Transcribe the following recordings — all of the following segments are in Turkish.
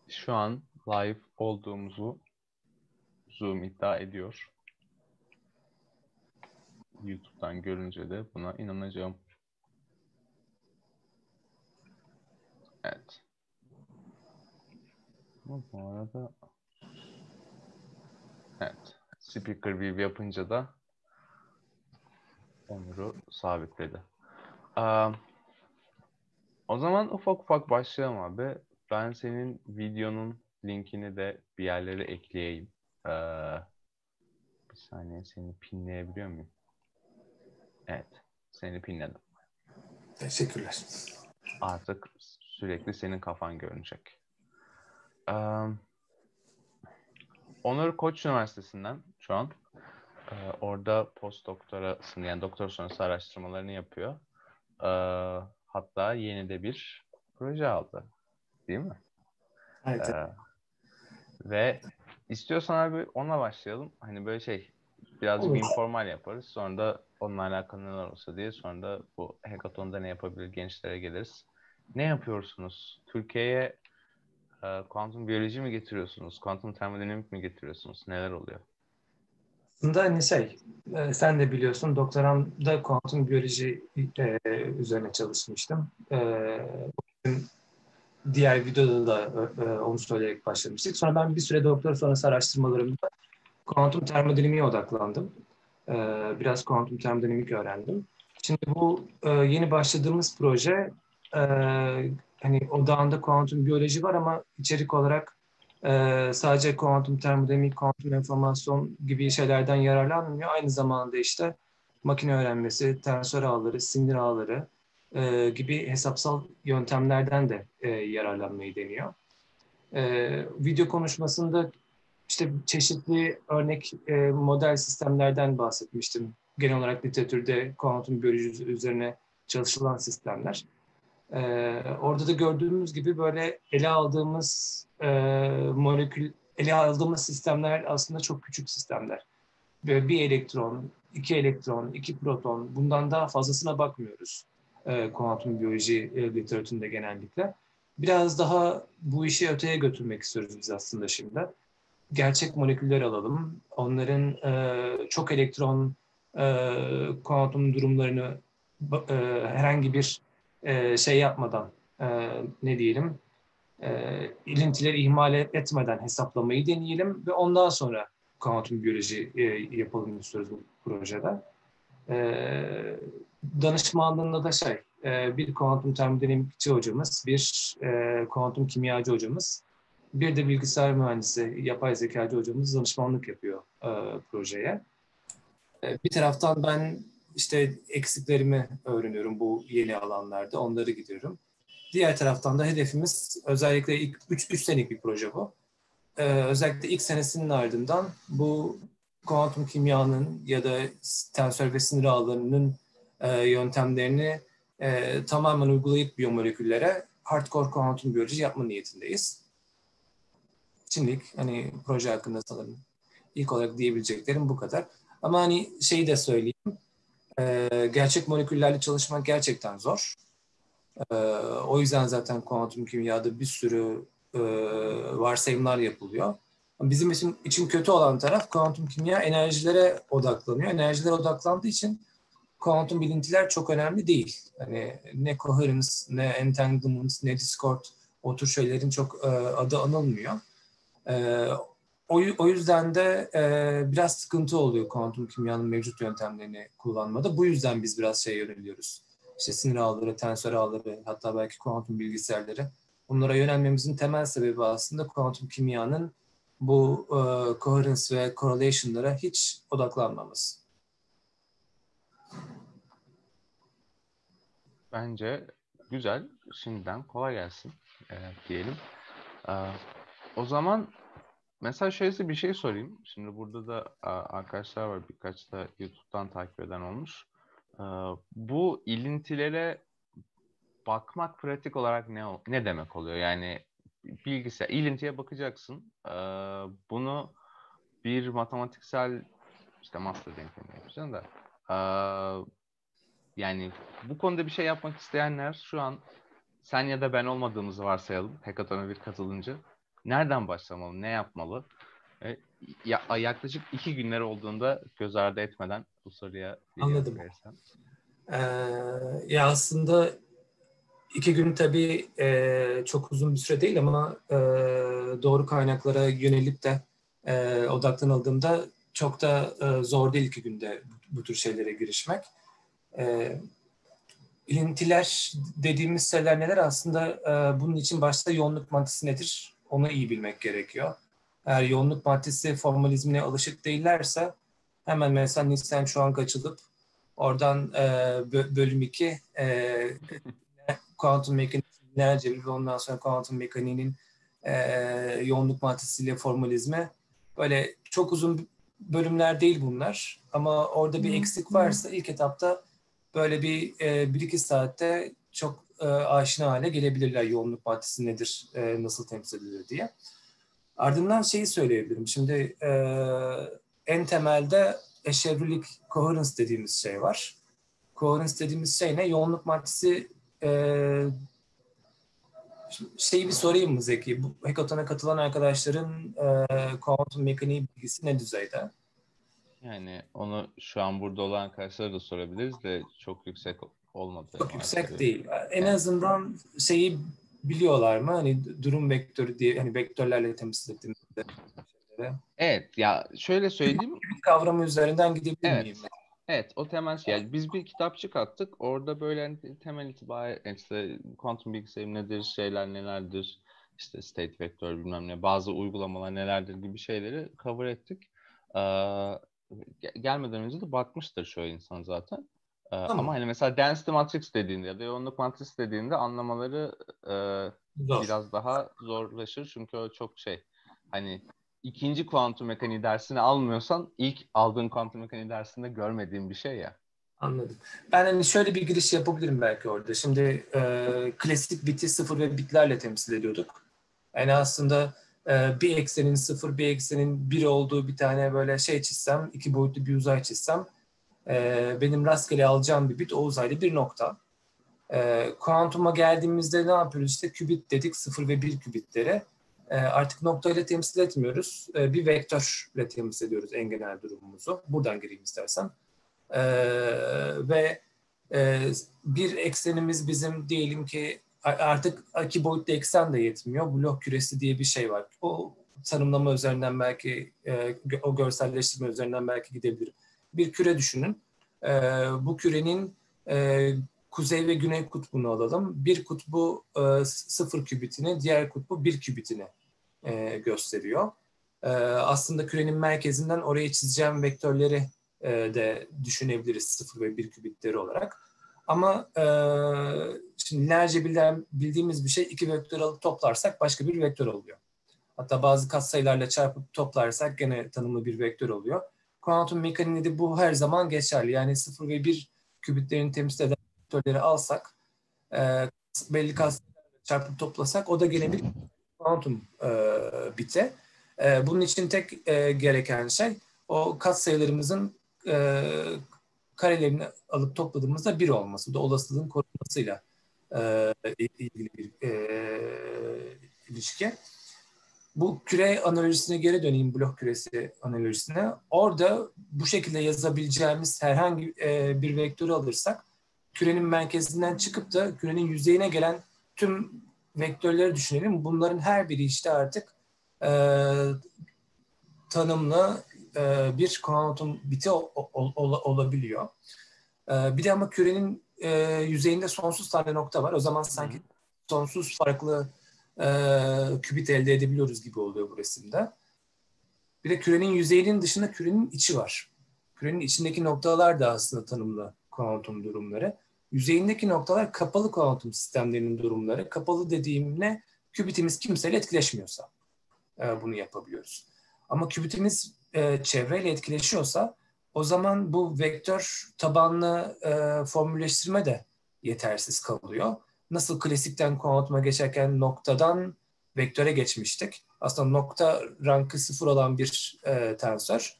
Şu an live olduğumuzu Zoom iddia ediyor. YouTube'dan görünce de buna inanacağım. Evet. Ama bu arada evet. Speaker view yapınca da Onur'u sabitledi. O zaman ufak ufak başlayalım abi. Ben senin videonun linkini de bir yerlere ekleyeyim. Bir saniye, seni pinleyebiliyor muyum? Evet. Seni pinledim. Teşekkürler. Artık sürekli senin kafan görünecek. Onur Koç Üniversitesi'nden şu an. Orada postdoktorasını yani doktora sonrası araştırmalarını yapıyor. Hatta yeni de bir proje aldı. Değil mi? Evet. Ve istiyorsan abi onunla başlayalım. Hani böyle birazcık Olur. informal yaparız. Sonra da onunla alakalı neler olsa diye. Sonra da bu hackathon'da ne yapabilir gençlere geliriz. Ne yapıyorsunuz? Türkiye'ye kuantum biyoloji mi getiriyorsunuz? Kuantum termodinamik mi getiriyorsunuz? Neler oluyor? Aslında sen de biliyorsun doktoramda kuantum biyoloji üzerine çalışmıştım. Diğer videoda da onu söyleyerek başlamıştık. Sonra ben bir süre doktora sonrası araştırmalarımda kuantum termodinamiğe odaklandım. E, Biraz kuantum termodinamik öğrendim. Şimdi bu yeni başladığımız proje e, hani odağında kuantum biyoloji var ama içerik olarak sadece kuantum termodinamik, kuantum enformasyon gibi şeylerden yararlanmıyor. Aynı zamanda işte makine öğrenmesi, tensör ağları, sinir ağları gibi hesapsal yöntemlerden de yararlanmayı deniyor. Video konuşmasında işte çeşitli örnek model sistemlerden bahsetmiştim. Genel olarak literatürde kuantum biyoloji üzerine çalışılan sistemler. Orada da gördüğümüz gibi böyle ele aldığımız sistemler aslında çok küçük sistemler. Böyle bir elektron, iki elektron, iki proton bundan daha fazlasına bakmıyoruz kuantum biyoloji literatüründe genellikle. Biraz daha bu işi öteye götürmek istiyoruz biz aslında şimdi. Gerçek moleküller alalım. Onların çok elektron kuantum durumlarını herhangi bir şey yapmadan ne diyelim ilintileri ihmal etmeden hesaplamayı deneyelim ve ondan sonra kuantum biyoloji yapalım istiyoruz bu projede. Danışmanlığında da bir kuantum termodinamikçi hocamız, bir kuantum kimyacı hocamız, bir de bilgisayar mühendisi, yapay zekacı hocamız danışmanlık yapıyor projeye. Bir taraftan ben işte eksiklerimi öğreniyorum bu yeni alanlarda, onları gidiyorum. Diğer taraftan da hedefimiz özellikle ilk 3 senelik bir proje bu. Özellikle ilk senesinin ardından bu kuantum kimyanın ya da tensör ve sinir ağlarının yöntemlerini tamamen uygulayıp biyomoleküllere hardcore kuantum biyoloji yapma niyetindeyiz. Şimdilik hani proje hakkında sanırım ilk olarak diyebileceklerim bu kadar. Ama hani şeyi de söyleyeyim, gerçek moleküllerle çalışmak gerçekten zor. O yüzden zaten kuantum kimyada bir sürü varsayımlar yapılıyor. Bizim için kötü olan taraf kuantum kimya enerjilere odaklanıyor. Enerjilere odaklandığı için kuantum bilintiler çok önemli değil. Hani ne coherence, ne entanglement, ne discord o tür şeylerin çok adı anılmıyor. O yüzden de biraz sıkıntı oluyor kuantum kimyanın mevcut yöntemlerini kullanmada. Bu yüzden biz biraz yöneliyoruz. İşte sinir ağları, tensör ağları, hatta belki kuantum bilgisayarları. Bunlara yönelmemizin temel sebebi aslında kuantum kimyanın bu coherence ve correlation'lara hiç odaklanmamız. Bence güzel. Şimdiden kolay gelsin diyelim. O zaman mesela şöyle bir şey sorayım. Şimdi burada da arkadaşlar var. Birkaç da YouTube'dan takip eden olmuş. Bu ilintilere bakmak pratik olarak ne demek oluyor? Yani bilgisayar, ilintiye bakacaksın. Bunu bir matematiksel işte master denklemi yapacaksın da yani bu konuda bir şey yapmak isteyenler şu an sen ya da ben olmadığımızı varsayalım. Hackathon'a bir katılımcı. nereden başlamalı, ne yapmalı? Yaklaşık 2 günler olduğunda göz ardı etmeden bu soruya bir yanıt Anladım. verirsen. Ya aslında 2 gün tabii çok uzun bir süre değil ama doğru kaynaklara yönelip de odaklanıldığında çok da zor değil 2 günde bu tür şeylere girişmek. İlintiler dediğimiz şeyler neler? Aslında bunun için başta yoğunluk maddesi nedir? Onu iyi bilmek gerekiyor. Eğer yoğunluk maddesi formalizmine alışık değillerse hemen mesela Nielsen Schwank açılıp oradan bölüm 2 kuantum mekaniği binlerce ve ondan sonra kuantum mekaniğinin yoğunluk maddesiyle formalizmi böyle çok uzun bölümler değil bunlar. Ama orada bir eksik varsa ilk etapta böyle bir 1-2 saatte çok aşina hale gelebilirler yoğunluk maddesi nedir, nasıl temsil edilir diye. Ardından şeyi söyleyebilirim. Şimdi en temelde eşevrilik, coherence dediğimiz şey var. Coherence dediğimiz şey ne? Yoğunluk maddesi şeyi bir sorayım mı Zeki? Bu hackathon'a katılan arkadaşların kuantum mekaniği bilgisi ne düzeyde? Yani onu şu an burada olan arkadaşlara da sorabiliriz de çok yüksek olmadığını Çok yüksek varsayıyorum. değil. En Evet. azından şeyi biliyorlar mı? Hani durum vektörü diye, hani vektörlerle temsil ettiğimizde şeylere. Evet, ya şöyle söyleyeyim. Bir kavramı üzerinden gidebilir miyim? Evet. Evet, o temel şey. Yani biz bir kitapçık attık. Orada böyle hani temel itibariyle işte kuantum bilgisayarı nedir, şeyler nelerdir, işte state vektör bilmem ne, bazı uygulamalar nelerdir gibi şeyleri cover ettik. Gelmeden önce de bakmıştır çoğu insan zaten. Ama Tamam. hani mesela density matrix dediğinde ya da yoğunluk matrix dediğinde anlamaları Zor. biraz daha zorlaşır. Çünkü o çok şey, hani ikinci kuantum mekaniği dersini almıyorsan ilk aldığın kuantum mekaniği dersinde görmediğin bir şey ya. Anladım. Ben hani şöyle bir giriş yapabilirim belki orada. Şimdi klasik biti sıfır ve bitlerle temsil ediyorduk. Yani aslında bir eksenin sıfır, bir eksenin bir olduğu bir tane böyle şey çizsem, 2 boyutlu bir uzay çizsem, benim rastgele alacağım bir bit o uzayda bir nokta. Kuantuma geldiğimizde ne yapıyoruz? İşte kübit dedik, 0 ve 1 kübitlere. Artık noktayla temsil etmiyoruz. Bir vektörle temsil ediyoruz en genel durumumuzu. Buradan gireyim istersen. Ve bir eksenimiz bizim diyelim ki artık 2 boyutlu eksen de yetmiyor. Blok küresi diye bir şey var. O tanımlama üzerinden belki o görselleştirme üzerinden belki gidebilirim. Bir küre düşünün. Bu kürenin kuzey ve güney kutbunu alalım. Bir kutbu 0 kübitini, diğer kutbu 1 kübitini gösteriyor. Aslında kürenin merkezinden oraya çizeceğim vektörleri de düşünebiliriz 0 ve 1 kübitleri olarak. Ama şimdi lineerce bildiğimiz bir şey 2 vektör alıp toplarsak başka bir vektör oluyor. Hatta bazı katsayılarla çarpıp toplarsak gene tanımlı bir vektör oluyor. Kuantum mekaniğinde bu her zaman geçerli. Yani 0 ve 1 kübitlerini temsil eden vektörleri alsak belli katsayılarla çarpıp toplasak o da gene bir kuantum biti. Bunun için tek gereken şey o katsayılarımızın karelerini alıp topladığımızda 1 olması. Bu da olasılığın korunmasıyla ilgili bir ilişki. Bu küre analojisine geri döneyim, blok küresi analojisine. Orada bu şekilde yazabileceğimiz herhangi bir vektörü alırsak kürenin merkezinden çıkıp da kürenin yüzeyine gelen tüm vektörleri düşünelim. Bunların her biri işte artık tanımlı bir kuantum biti olabiliyor. Bir de ama kürenin yüzeyinde sonsuz tane nokta var. O zaman sanki sonsuz farklı kübit elde edebiliyoruz gibi oluyor bu resimde. Bir de kürenin yüzeyinin dışında kürenin içi var. Kürenin içindeki noktalar da aslında tanımlı kuantum durumları. Yüzeyindeki noktalar kapalı kuantum sistemlerinin durumları. Kapalı dediğim ne? Kübitimiz kimseyle etkileşmiyorsa bunu yapabiliyoruz. Ama kübitimiz çevreyle etkileşiyorsa o zaman bu vektör tabanlı formülleştirme de yetersiz kalıyor. Nasıl klasikten kuantuma geçerken noktadan vektöre geçmiştik. Aslında nokta rankı 0 olan bir tensör,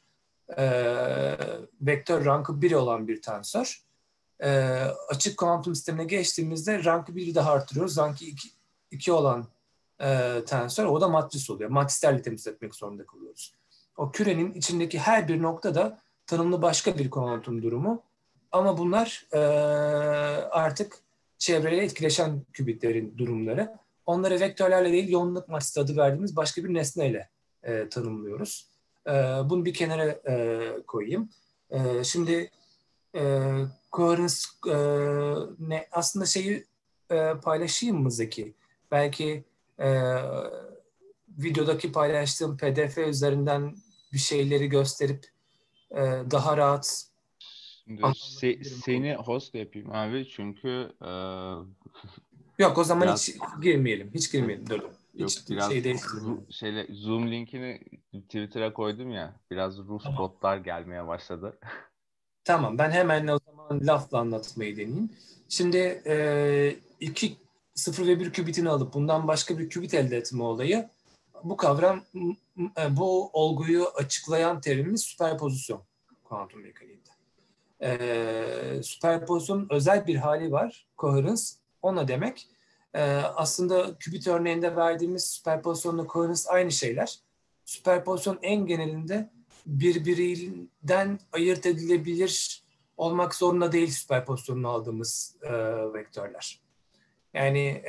vektör rankı 1 olan bir tensör. Açık kuantum sistemine geçtiğimizde rankı 1'i daha artırıyoruz. Rankı 2 olan tensör. O da matris oluyor. Matrislerle temsil etmek zorunda kalıyoruz. O kürenin içindeki her bir nokta da tanımlı başka bir kuantum durumu. Ama bunlar artık çevreyle etkileşen kübitlerin durumları. Onları vektörlerle değil, yoğunluk matrisi adı verdiğimiz başka bir nesneyle tanımlıyoruz. Bunu bir kenara koyayım. Şimdi coherence ne? Aslında şeyi paylaşayım mı Zeki? Belki videodaki paylaştığım PDF üzerinden bir şeyleri gösterip daha rahat Şimdi anlatabilirim. seni host yapayım abi çünkü Yok, o zaman biraz hiç girmeyelim. Hiç girmeyelim. Dur. yok Hiç biraz şey değiştirmeyelim. Zoom linkini Twitter'a koydum ya, biraz Rus Tamam. botlar gelmeye başladı. Tamam. Ben hemen o zaman lafla anlatmayı deneyeyim. Şimdi iki 0 ve 1 kübitini alıp bundan başka bir kübit elde etme olayı, bu kavram, bu olguyu açıklayan terimimiz süperpozisyon kuantum mekaniğinde. Süperpozisyonun özel bir hali var. Coherence. Ona demek. Aslında kübit örneğinde verdiğimiz süperpozisyonla coherence aynı şeyler. Süperpozisyon en genelinde birbirinden ayırt edilebilir olmak zorunda değil süperpozisyonunu aldığımız vektörler. Yani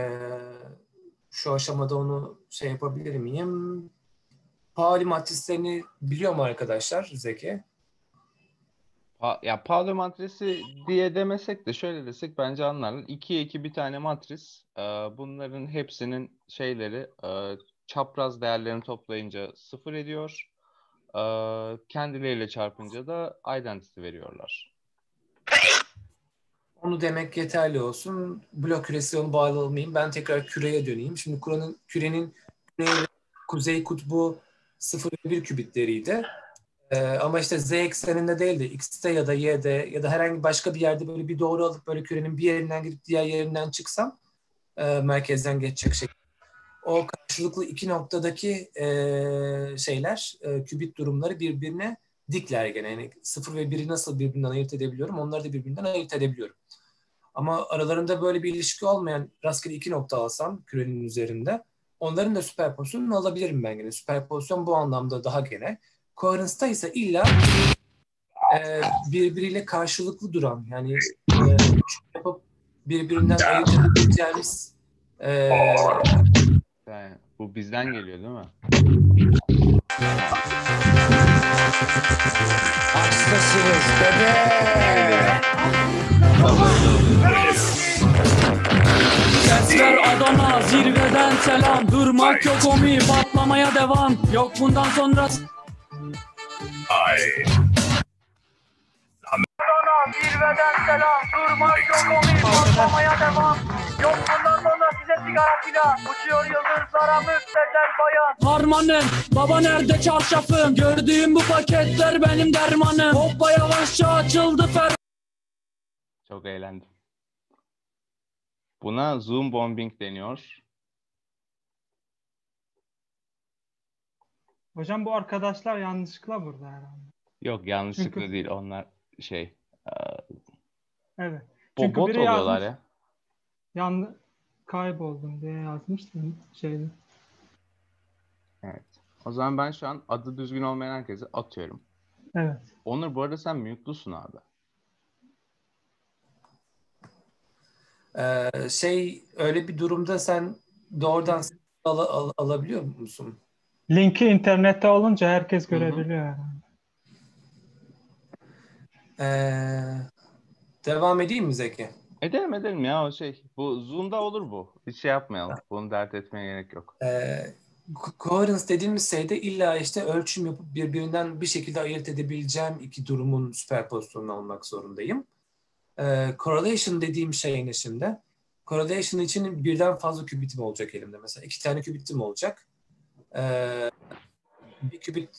şu aşamada onu şey yapabilir miyim? Pauli matrislerini biliyor mu arkadaşlar Zeki? Ya Pauli matrisi diye demesek de şöyle desek bence anlarlar. 2'ye 2 bir tane matris. Bunların hepsinin şeyleri çapraz değerlerini toplayınca sıfır ediyor. Kendileriyle çarpınca da identity veriyorlar. Onu demek yeterli olsun. Blok küresi onu bağlamayayım. Ben tekrar küreye döneyim. Şimdi kürenin güney ve kuzey kutbu 0 ve 1 kübitleriydi. Ama işte z ekseninde değil de x'te ya da y'de ya da herhangi başka bir yerde böyle bir doğru alıp böyle kürenin bir yerinden gidip diğer yerinden çıksam merkezden geçecek şey. O karşılıklı iki noktadaki şeyler, kübit durumları birbirine dikler gene. Yani 0 ve 1'i nasıl birbirinden ayırt edebiliyorum? Onları da birbirinden ayırt edebiliyorum. Ama aralarında böyle bir ilişki olmayan rastgele iki nokta alsam kürenin üzerinde, onların da süperpozisyonunu alabilirim ben gene. Süperpozisyon bu anlamda daha genel. Coherence'da ise illa birbiriyle karşılıklı duran, yani yapıp birbirinden ayırt edebileceğimiz Yani bu bizden geliyor değil mi? hastasınız bebe. Sesler Adana, zirveden selam. Durmak yok omi, patlamaya devam. Yok bundan sonra... Adana, zirveden selam. Durmak yok omi, patlamaya devam. Yok bundan sonra size sigara filan. Uçuyor yıldızlara müptezel bayan. Harmanım, baba nerede çarşafım? Gördüğüm bu paketler benim dermanım. Hoppa yavaşça açıldı fer... Çok eğlendim. Buna Zoom bombing deniyor. Hocam bu arkadaşlar yanlışlıkla burada herhalde. Yok yanlışlıkla Çünkü değil, onlar şey evet. Çünkü bot biri oluyorlar yazmış ya. kayboldum diye yazmıştı şeyde. Evet. O zaman ben şu an adı düzgün olmayan herkese atıyorum. Evet. Onur, bu arada sen mute'lusun abi. Öyle bir durumda sen doğrudan alabiliyor musun? Linki internette olunca herkes Hı hı. görebiliyor herhalde. Devam edeyim mi Zeki? Edelim ya, o şey. Bu Zoom'da olur bu. Hiç şey yapmayalım. Bunu dert etmeye gerek yok. Coherence dediğimiz şeyde illa işte ölçüm yapıp birbirinden bir şekilde ayırt edebileceğim iki durumun süperpozisyonu olmak zorundayım. Correlation dediğim şey ne şimdi? Correlation için birden fazla kübitim olacak elimde. Mesela 2 tane kübitim olacak. Bir kübit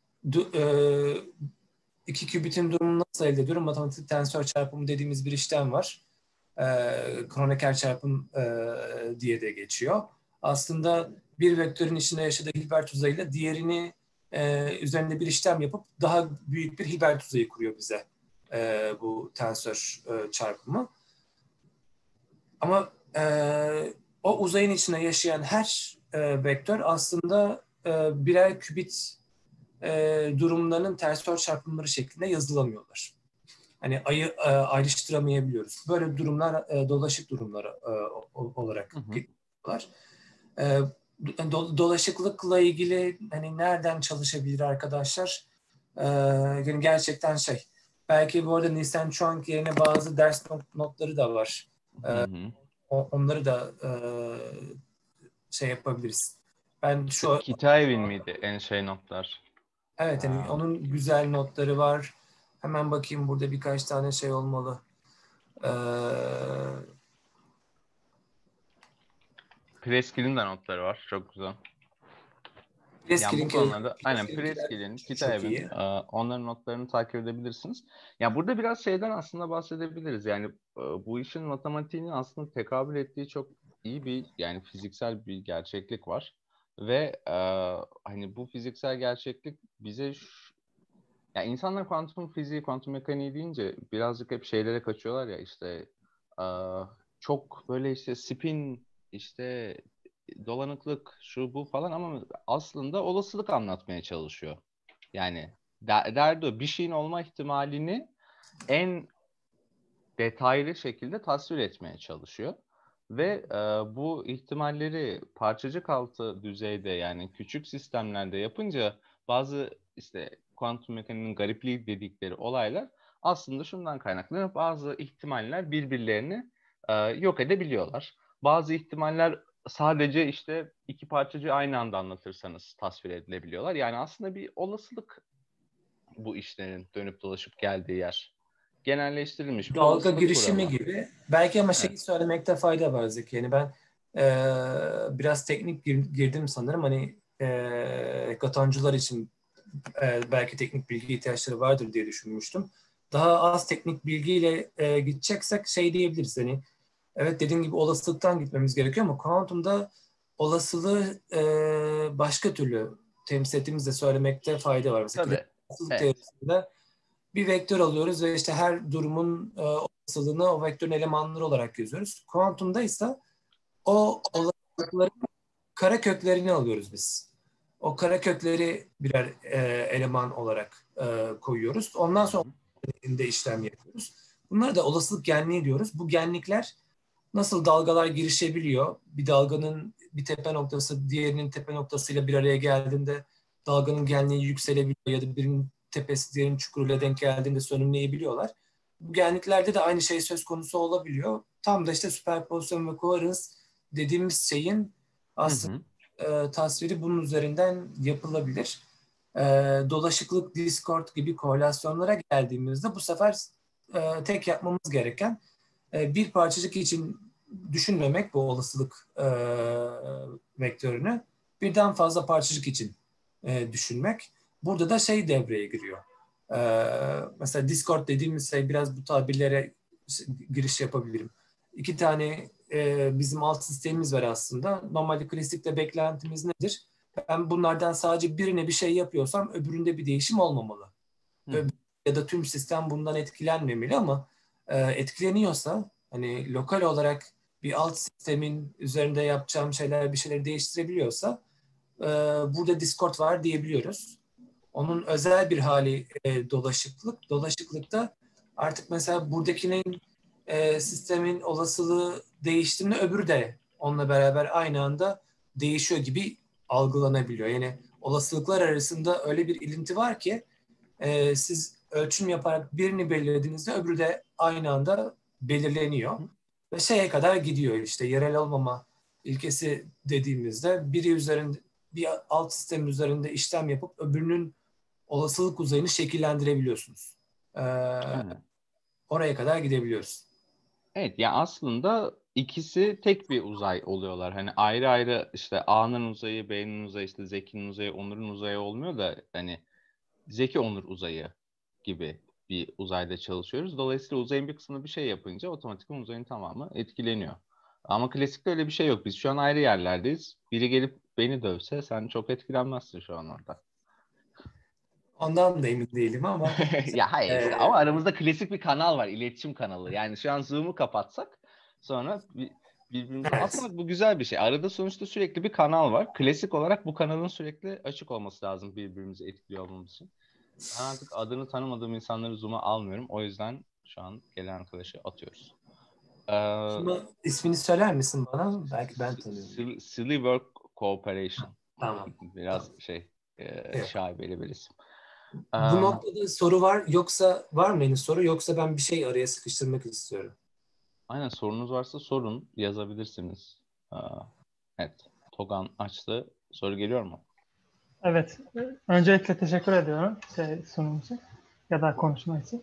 iki kübitin durumunu nasıl elde ediyorum? Matematik tensör çarpımı dediğimiz bir işlem var. Kronecker çarpım diye de geçiyor. Aslında bir vektörün içinde yaşadığı Hilbert uzayıyla diğerini üzerinde bir işlem yapıp daha büyük bir Hilbert uzayı kuruyor bize bu tensör çarpımı. Ama o uzayın içinde yaşayan her vektör aslında birer kübit durumlarının tensör çarpımları şeklinde yazılamıyorlar. Hani ayrıştıramayabiliyoruz. Böyle durumlar dolaşık durumlar olarak geçiyorlar. Dolaşıklıkla ilgili hani nereden çalışabilir arkadaşlar? Yani gerçekten belki bu arada Nisan Chuang yerine bazı ders notları da var. Onları da yapabiliriz. Ben şu Kitayev'in miydi en notlar? Evet, yani onun güzel notları var. Hemen bakayım, burada birkaç tane olmalı. Preskil'in de notları var. Çok güzel. Yani bu Preskil'in konularda aynen Preskil'in, çok Kitayev'in iyi. onların notlarını takip edebilirsiniz. Ya burada biraz şeyden aslında bahsedebiliriz. Yani bu işin matematiğinin aslında tekabül ettiği çok iyi bir yani fiziksel bir gerçeklik var. Ve hani bu fiziksel gerçeklik bize ya insanlar kuantum fiziği, kuantum mekaniği deyince birazcık hep şeylere kaçıyorlar ya işte çok böyle işte spin işte dolanıklık şu bu falan ama aslında olasılık anlatmaya çalışıyor. Yani derdi o bir şeyin olma ihtimalini en detaylı şekilde tasvir etmeye çalışıyor. Ve bu ihtimalleri parçacık altı düzeyde yani küçük sistemlerde yapınca bazı işte kuantum mekaniğinin garipliği dedikleri olaylar aslında şundan kaynaklanıyor. Bazı ihtimaller birbirlerini yok edebiliyorlar. Bazı ihtimaller sadece işte iki parçacığı aynı anda anlatırsanız tasvir edilebiliyorlar. Yani aslında bir olasılık bu işlerin dönüp dolaşıp geldiği yer. Genelleştirilmiş bir Dalga olasılık girişimi kuramı. gibi. Belki ama Evet. söylemekte fayda var Zeki. Yani ben biraz teknik girdim sanırım. Hani katoncular için belki teknik bilgi ihtiyaçları vardır diye düşünmüştüm. Daha az teknik bilgiyle gideceksek diyebiliriz. Hani evet, dediğim gibi olasılıktan gitmemiz gerekiyor ama kuantumda olasılığı başka türlü temsil ettiğimizde söylemekte fayda var. Mesela Tabii. olasılık Evet. teorisinde bir vektör alıyoruz ve işte her durumun olasılığını o vektörün elemanları olarak yazıyoruz. Kuantumda ise o olasılıkların kara köklerini alıyoruz biz. O kara kökleri birer eleman olarak koyuyoruz. Ondan sonra de işlem yapıyoruz. Bunlara da olasılık genliği diyoruz. Bu genlikler nasıl dalgalar girişebiliyor? Bir dalganın bir tepe noktası diğerinin tepe noktasıyla bir araya geldiğinde dalganın genliği yükselebiliyor ya da birinin tepesi diğerinin çukuruyla denk geldiğinde sönümleyebiliyorlar. Bu genliklerde de aynı şey söz konusu olabiliyor. Tam da işte süperpozisyon ve koherans dediğimiz şeyin Hı aslında hı. tasviri bunun üzerinden yapılabilir. Dolaşıklık, Discord gibi korelasyonlara geldiğimizde bu sefer tek yapmamız gereken bir parçacık için düşünmemek bu olasılık vektörünü, birden fazla parçacık için düşünmek. Burada da devreye giriyor. Mesela Discord dediğimiz biraz bu tabirlere giriş yapabilirim. İki tane bizim alt sistemimiz var aslında. Normalde klasikte beklentimiz nedir? Ben bunlardan sadece birine bir şey yapıyorsam öbüründe bir değişim olmamalı. Ya da tüm sistem bundan etkilenmemeli ama etkileniyorsa hani lokal olarak bir alt sistemin üzerinde yapacağım şeyler bir şeyleri değiştirebiliyorsa burada Discord var diyebiliyoruz. Onun özel bir hali dolaşıklık. Dolaşıklıkta artık mesela buradakinin sistemin olasılığı değiştiğinde öbürü de onunla beraber aynı anda değişiyor gibi algılanabiliyor. Yani olasılıklar arasında öyle bir ilinti var ki siz ölçüm yaparak birini belirlediğinizde öbürü de aynı anda belirleniyor. Ve kadar gidiyor işte yerel olmama ilkesi dediğimizde biri üzerinde bir alt sistem üzerinde işlem yapıp öbürünün olasılık uzayını şekillendirebiliyorsunuz. Evet. Oraya kadar gidebiliyoruz. Evet ya aslında ikisi tek bir uzay oluyorlar. Hani ayrı ayrı işte A'nın uzayı, B'nin uzayı, işte Zeki'nin uzayı, Onur'un uzayı olmuyor da hani Zeki Onur uzayı gibi bir uzayda çalışıyoruz. Dolayısıyla uzayın bir kısmını bir şey yapınca otomatikman uzayın tamamı etkileniyor. Ama klasikte öyle bir şey yok. Biz şu an ayrı yerlerdeyiz. Biri gelip beni dövse sen çok etkilenmezsin şu an orada. Ondan da emin değilim ama Ya hayır işte e, ama aramızda klasik bir kanal var. İletişim kanalı. Yani şu an Zoom'u kapatsak sonra birbirimize Evet. aslında bu güzel bir şey. Arada sonuçta sürekli bir kanal var. Klasik olarak bu kanalın sürekli açık olması lazım birbirimizi etkiliyor olmamız için. Ben artık adını tanımadığım insanları Zoom'a almıyorum. O yüzden şu an gelen arkadaşı atıyoruz. Ee, Ama ismini söyler misin bana? Belki ben tanıyorum. Silly Work Cooperation. Tamam. Biraz Evet. şaibeli bir isim. Bu noktada soru var yoksa var mı henüz soru yoksa ben bir şey araya sıkıştırmak istiyorum. Aynen, sorunuz varsa sorun, yazabilirsiniz. Evet, Togan açtı. Soru geliyor mu? Evet. Öncelikle teşekkür ediyorum sunum için ya da konuşma için.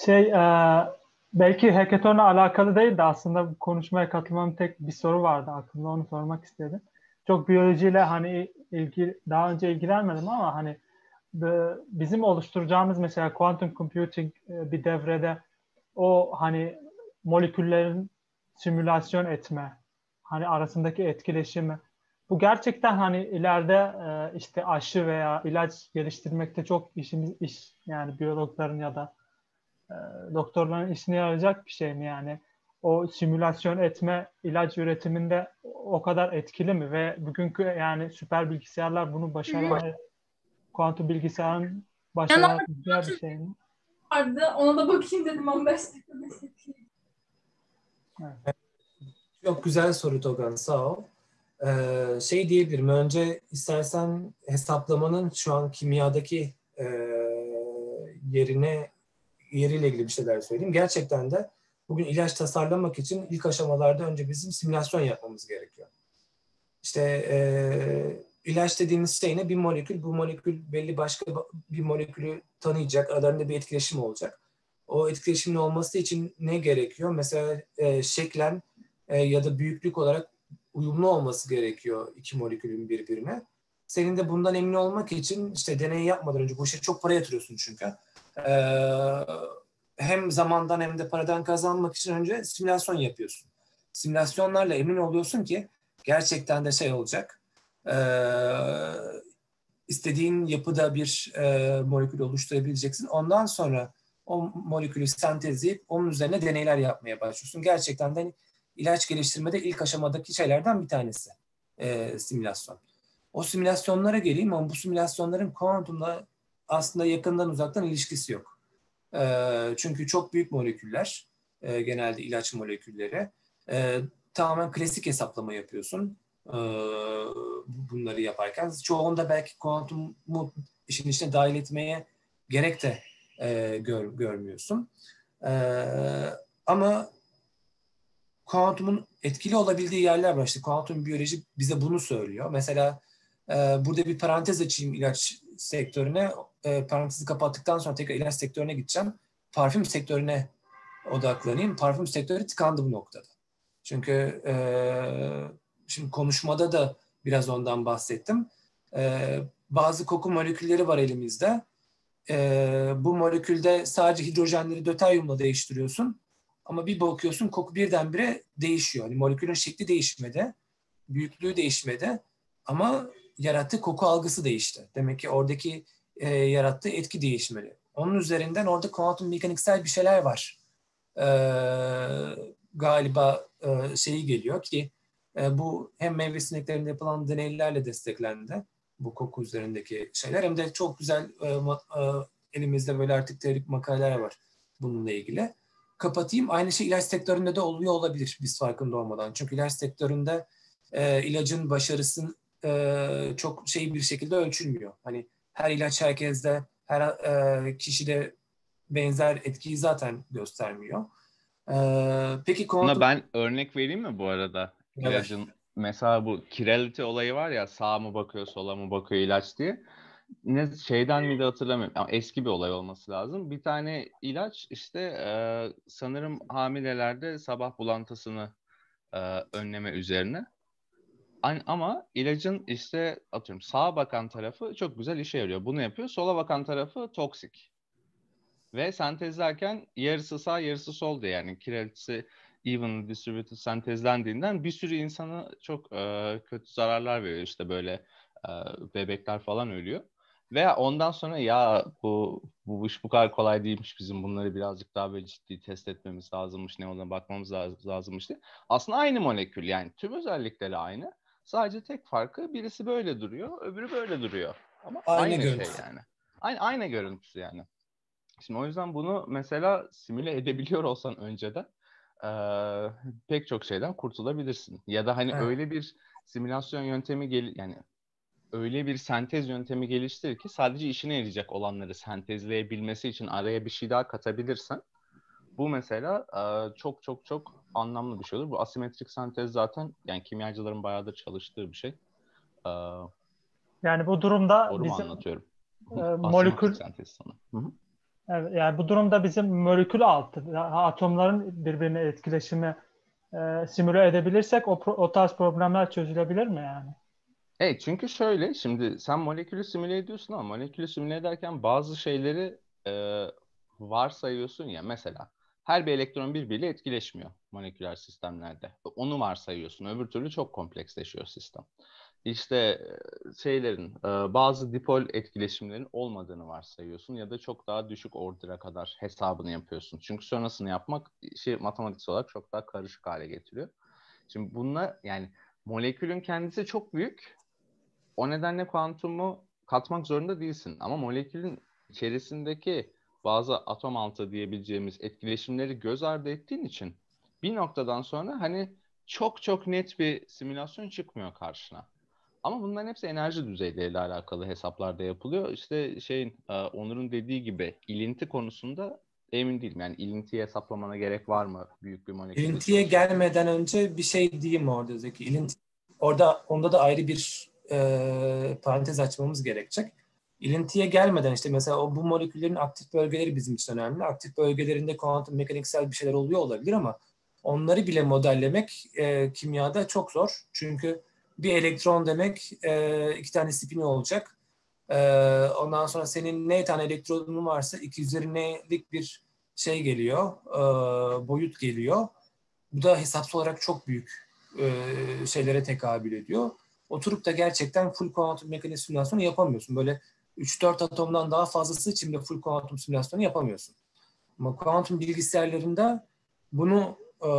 Belki hackathon'la alakalı değil de aslında bu konuşmaya katılmam tek bir soru vardı aklımda, onu sormak istedim. Çok biyolojiyle hani daha önce ilgilenmedim ama hani bizim oluşturacağımız mesela quantum computing bir devrede o hani moleküllerin simülasyon etme, hani arasındaki etkileşimi, bu gerçekten hani ileride işte aşı veya ilaç geliştirmekte çok iş yani biyologların ya da e, doktorların işine yarayacak bir şey mi yani? O simülasyon etme ilaç üretiminde o kadar etkili mi ve bugünkü yani süper bilgisayarlar bunu başaran kuantum bilgisayarın Yanar başarabileceği bir şey mi? vardı. Ona da bakayım dedim 15 dakika. Evet. Çok güzel soru Togan, sağ ol. Şey diyebilirim, önce istersen hesaplamanın şu an kimyadaki yeriyle ilgili bir şeyler söyleyeyim. Gerçekten de bugün ilaç tasarlamak için ilk aşamalarda önce bizim simülasyon yapmamız gerekiyor. İşte ilaç dediğimiz şey ne? Bir molekül, bu molekül belli başka bir molekülü tanıyacak, aralarında bir etkileşim olacak. O etkileşimin olması için ne gerekiyor? Mesela şeklen ya da büyüklük olarak uyumlu olması gerekiyor iki molekülün birbirine. Senin de bundan emin olmak için işte deney yapmadan önce bu işe çok para yatırıyorsun çünkü. Hem zamandan hem de paradan kazanmak için önce simülasyon yapıyorsun. Simülasyonlarla emin oluyorsun ki gerçekten de şey olacak. İstediğin yapıda bir molekül oluşturabileceksin. Ondan sonra o molekülü sentezleyip onun üzerine deneyler yapmaya başlıyorsun. Gerçekten de ilaç geliştirmede ilk aşamadaki şeylerden bir tanesi simülasyon. O simülasyonlara geleyim ama bu simülasyonların kuantumla aslında yakından uzaktan ilişkisi yok. Çünkü çok büyük moleküller, genelde ilaç molekülleri. Tamamen klasik hesaplama yapıyorsun bunları yaparken. Çoğunda belki kuantumu işin içine dahil etmeye gerek de görmüyorsun. Ama kuantumun etkili olabildiği yerler var. İşte kuantum biyoloji bize bunu söylüyor. Mesela burada bir parantez açayım ilaç sektörüne. Parantezi kapattıktan sonra tekrar ilaç sektörüne gideceğim. Parfüm sektörüne odaklanayım. Parfüm sektörü tıkandı bu noktada. Çünkü şimdi konuşmada da biraz ondan bahsettim. Bazı koku molekülleri var elimizde. Bu molekülde sadece hidrojenleri döteryumla değiştiriyorsun. Ama bir bakıyorsun koku birdenbire değişiyor. Yani molekülün şekli değişmedi, büyüklüğü değişmedi ama yarattığı koku algısı değişti. Demek ki oradaki yarattığı etki değişmeli. Onun üzerinden orada kuantum mekaniksel bir şeyler var. Galiba şeyi geliyor ki bu hem meyve sineklerinde yapılan deneylerle desteklendi. Bu koku üzerindeki şeyler hem de çok güzel elimizde böyle artık teorik makaleler var bununla ilgili. Kapatayım. Aynı şey ilaç sektöründe de oluyor olabilir biz farkında olmadan. Çünkü ilaç sektöründe ilacın başarısı çok bir şekilde ölçülmüyor. Hani her ilaç herkeste, her kişide benzer etkiyi zaten göstermiyor. Peki Buna kuantum... ben örnek vereyim mi bu arada? Evet. İlacın mesela bu kirality olayı var ya, sağa mı bakıyor sola mı bakıyor ilaç diye. Ne şeyden miydi hatırlamıyorum ama eski bir olay olması lazım. Bir tane ilaç işte sanırım hamilelerde sabah bulantısını önleme üzerine. Ama ilacın işte atıyorum sağa bakan tarafı çok güzel işe yarıyor. Bunu yapıyor. Sola bakan tarafı toksik. Ve sentezlerken yarısı sağ yarısı sol diye, yani kiralitesi evenly distributed sentezlendiğinden bir sürü insana çok kötü zararlar veriyor. İşte böyle bebekler falan ölüyor. Veya ondan sonra ya bu iş bu kadar kolay değilmiş, bizim bunları birazcık daha böyle ciddi test etmemiz lazımmış, ne olduğuna bakmamız lazımmış diye. Aslında aynı molekül, yani tüm özellikleri aynı. Sadece tek farkı birisi böyle duruyor, öbürü böyle duruyor. Ama aynı görüntü. şey yani. Aynı görüntüsü yani. Şimdi o yüzden bunu mesela simüle edebiliyor olsan önceden pek çok şeyden kurtulabilirsin. Ya da hani Evet. öyle bir simülasyon yöntemi yani öyle bir sentez yöntemi geliştirir ki sadece işine yarayacak olanları sentezleyebilmesi için araya bir şey daha katabilirsen, bu mesela çok çok çok anlamlı bir şey olur. Bu asimetrik sentez zaten yani kimyacıların bayağıdır çalıştığı bir şey. E, Yani bu durumda Doğru mu bizim anlatıyorum? Asimetrik molekül, sentez sana. Hı hı. evet, yani bu durumda bizim molekül altı atomların birbirine etkileşimi simüle edebilirsek o tarz problemler çözülebilir mi yani? Evet, çünkü şöyle, şimdi sen molekülü simüle ediyorsun ama molekülü simüle ederken bazı şeyleri e, varsayıyorsun ya. Mesela her bir elektron birbiriyle etkileşmiyor moleküler sistemlerde. Onu varsayıyorsun. Öbür türlü çok kompleksleşiyor sistem. İşte bazı dipol etkileşimlerin olmadığını varsayıyorsun ya da çok daha düşük order'a kadar hesabını yapıyorsun. Çünkü sonrasını yapmak işi matematiksel olarak çok daha karışık hale getiriyor. Şimdi bununla yani molekülün kendisi çok büyük. O nedenle kuantumu katmak zorunda değilsin. Ama molekülün içerisindeki bazı atom altı diyebileceğimiz etkileşimleri göz ardı ettiğin için bir noktadan sonra hani çok çok net bir simülasyon çıkmıyor karşına. Ama bunların hepsi enerji düzeyleriyle alakalı hesaplarda yapılıyor. İşte Onur'un dediği gibi ilinti konusunda emin değilim. Yani ilintiyi hesaplamana gerek var mı büyük bir molekülde İlintiye çalışırken? gelmeden önce bir şey diyeyim orada Zeki. Onda da ayrı bir parantez açmamız gerekecek. İlintiye gelmeden işte mesela bu moleküllerin aktif bölgeleri bizim için önemli. Aktif bölgelerinde kuantum mekaniksel bir şeyler oluyor olabilir ama onları bile modellemek kimyada çok zor. Çünkü bir elektron demek 2 tane spini olacak. Ondan sonra senin ne tane elektronun varsa 2 üzeri n'lik bir şey geliyor, boyut geliyor. Bu da hesapsal olarak çok büyük şeylere tekabül ediyor. Oturup da gerçekten full kuantum mekanik simülasyonu yapamıyorsun. Böyle 3-4 atomdan daha fazlası için de full kuantum simülasyonu yapamıyorsun. Ama kuantum bilgisayarlarında bunu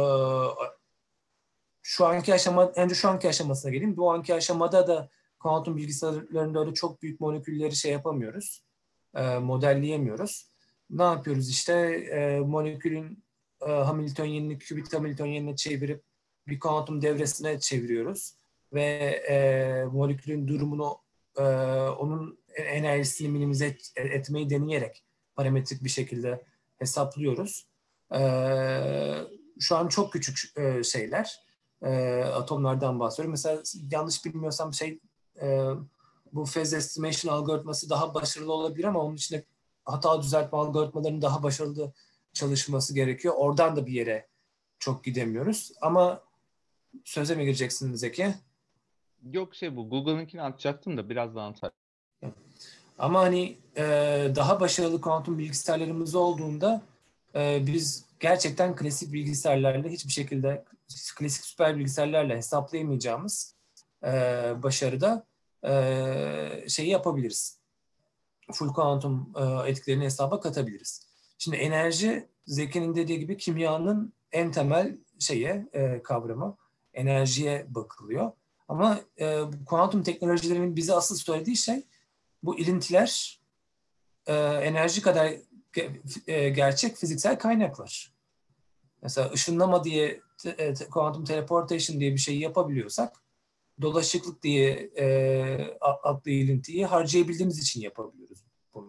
önce şu anki aşamasına geleyim. Bu anki aşamada da kuantum bilgisayarlarında öyle çok büyük molekülleri şey yapamıyoruz. Modelleyemiyoruz. Ne yapıyoruz işte? Molekülün Hamiltonyenini, kübit Hamiltonyenine çevirip bir kuantum devresine çeviriyoruz. Ve molekülün durumunu onun enerjisini minimize etmeyi deneyerek parametrik bir şekilde hesaplıyoruz. Şu an çok küçük şeyler. Atomlardan bahsediyorum. Mesela yanlış bilmiyorsam bu phase estimation algoritması daha başarılı olabilir ama onun için de hata düzeltme algoritmalarının daha başarılı çalışması gerekiyor. Oradan da bir yere çok gidemiyoruz. Ama söze mi gireceksin Zeki? Yok bu Google'ınkini atacaktım da birazdan atarım. Ama hani daha başarılı kuantum bilgisayarlarımız olduğunda biz gerçekten klasik bilgisayarlarla hiçbir şekilde klasik süper bilgisayarlarla hesaplayamayacağımız başarıda şeyi yapabiliriz. Full kuantum etkilerini hesaba katabiliriz. Şimdi enerji, Zeki'nin dediği gibi kimyanın en temel kavramı. Enerjiye bakılıyor. Ama kuantum teknolojilerinin bize asıl söylediği şey bu ilintiler enerji kadar gerçek fiziksel kaynaklar. Mesela ışınlama diye quantum teleportation diye bir şey yapabiliyorsak dolaşıklık diye adlı ilintiyi harcayabildiğimiz için yapabiliyoruz bunu.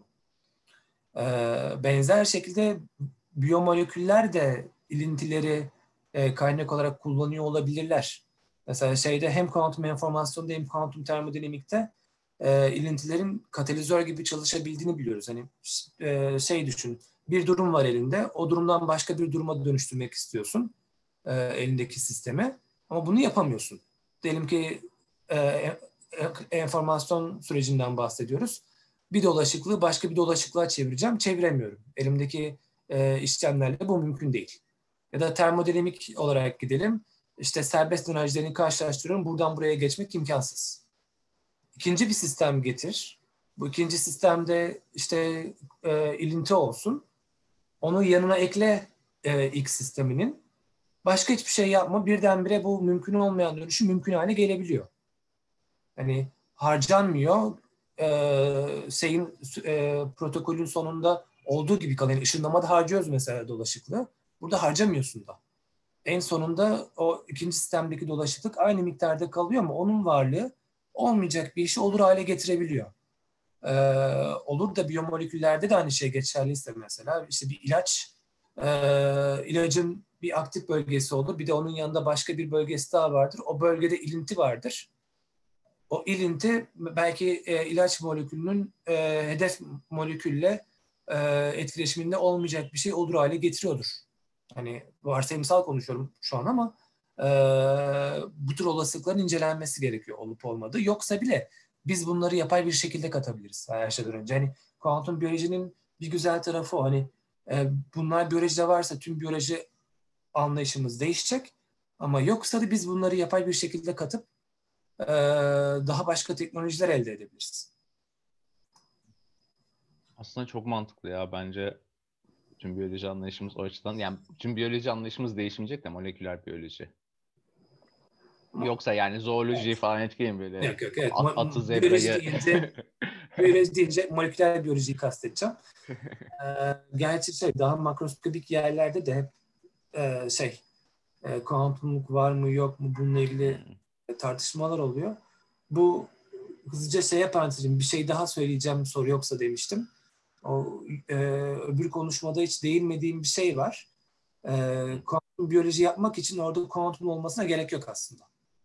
Benzer şekilde biyomoleküller de ilintileri kaynak olarak kullanıyor olabilirler. Mesela hem kuantum enformasyonda hem kuantum termodinamikte ilintilerin katalizör gibi çalışabildiğini biliyoruz. Hani düşün, bir durum var elinde, o durumdan başka bir duruma dönüştürmek istiyorsun elindeki sistemi ama bunu yapamıyorsun. Diyelim ki enformasyon sürecinden bahsediyoruz. Bir dolaşıklığı başka bir dolaşıklığa çevireceğim, çeviremiyorum. Elimdeki işlemlerle bu mümkün değil. Ya da termodinamik olarak gidelim. İşte serbest enerjilerini karşılaştırıyorum. Buradan buraya geçmek imkansız. İkinci bir sistem getir. Bu ikinci sistemde işte ilinti olsun. Onu yanına ekle X sisteminin. Başka hiçbir şey yapma. Birdenbire bu mümkün olmayan dönüşüm mümkün hale gelebiliyor. Hani harcanmıyor. Protokolün sonunda olduğu gibi kalıyor. Yani ışınlamada harcıyoruz mesela dolaşıklığı. Burada harcamıyorsun da. En sonunda o ikinci sistemdeki dolaşıklık aynı miktarda kalıyor ama onun varlığı olmayacak bir işi olur hale getirebiliyor. Olur da biyomoleküllerde de aynı şey geçerliyse mesela işte bir ilaç, ilacın bir aktif bölgesi olur. Bir de onun yanında başka bir bölgesi daha vardır. O bölgede ilinti vardır. O ilinti belki ilaç molekülünün hedef molekülle etkileşiminde olmayacak bir şey olur hale getiriyordur. Hani varsayımsal konuşuyorum şu an ama bu tür olasılıkların incelenmesi gerekiyor olup olmadığı. Yoksa bile biz bunları yapay bir şekilde katabiliriz her şeyden önce. Hani kuantum biyolojinin bir güzel tarafı o. Hani bunlar biyolojide varsa tüm biyoloji anlayışımız değişecek. Ama yoksa da biz bunları yapay bir şekilde katıp daha başka teknolojiler elde edebiliriz. Aslında çok mantıklı ya bence tüm biyoloji anlayışımız o açıdan. Yani tüm biyoloji anlayışımız değişmeyecek de moleküler biyoloji. Yoksa yani zooloji Evet. falan etkileyin böyle. Yok, evet. Atı Biyoloji zebrayı. deyince moleküler biyolojiyi kasteteceğim. Gerçi daha makroskopik yerlerde de hep kuantumluk var mı yok mu bununla ilgili tartışmalar oluyor. Bu hızlıca parantezim bir şey daha söyleyeceğim soru yoksa demiştim. O öbür konuşmada hiç değinmediğim bir şey var. Kuantum biyoloji yapmak için orada kuantum olmasına gerek yok aslında.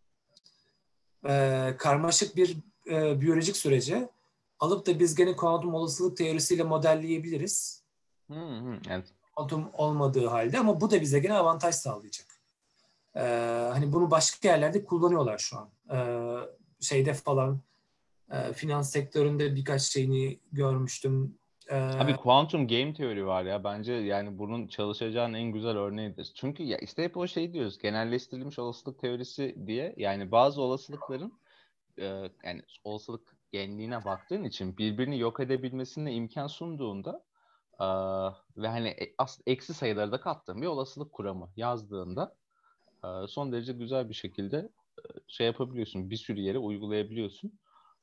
Karmaşık bir biyolojik süreci alıp da biz gene kuantum olasılık teorisiyle modelleyebiliriz. Evet. Kuantum olmadığı halde ama bu da bize gene avantaj sağlayacak. Hani bunu başka yerlerde kullanıyorlar şu an. Finans sektöründe birkaç şeyini görmüştüm. Abi kuantum game teori var ya bence yani bunun çalışacağın en güzel örneğidir. Çünkü ya işte hep o şey diyoruz genelleştirilmiş olasılık teorisi diye yani bazı olasılıkların yani olasılık genliğine baktığın için birbirini yok edebilmesine imkan sunduğunda ve hani aslında eksi sayıları da kattığın bir olasılık kuramı yazdığında son derece güzel bir şekilde şey yapabiliyorsun bir sürü yere uygulayabiliyorsun.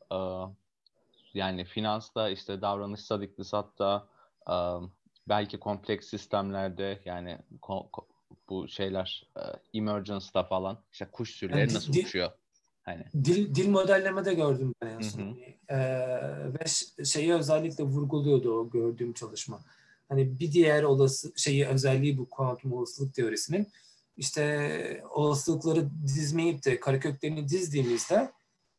Yani finansta işte davranışsal iktisatta belki kompleks sistemlerde yani bu şeyler emergence'da falan işte kuş Yani sürüleri nasıl uçuyor hani. Dil modellemede gördüm ben en Hı son. hı. Ve şeyi özellikle vurguluyordu o gördüğüm çalışma. Hani bir diğer özelliği bu kuantum olasılık teorisinin işte olasılıkları dizmeyip de kareköklerini dizdiğimizde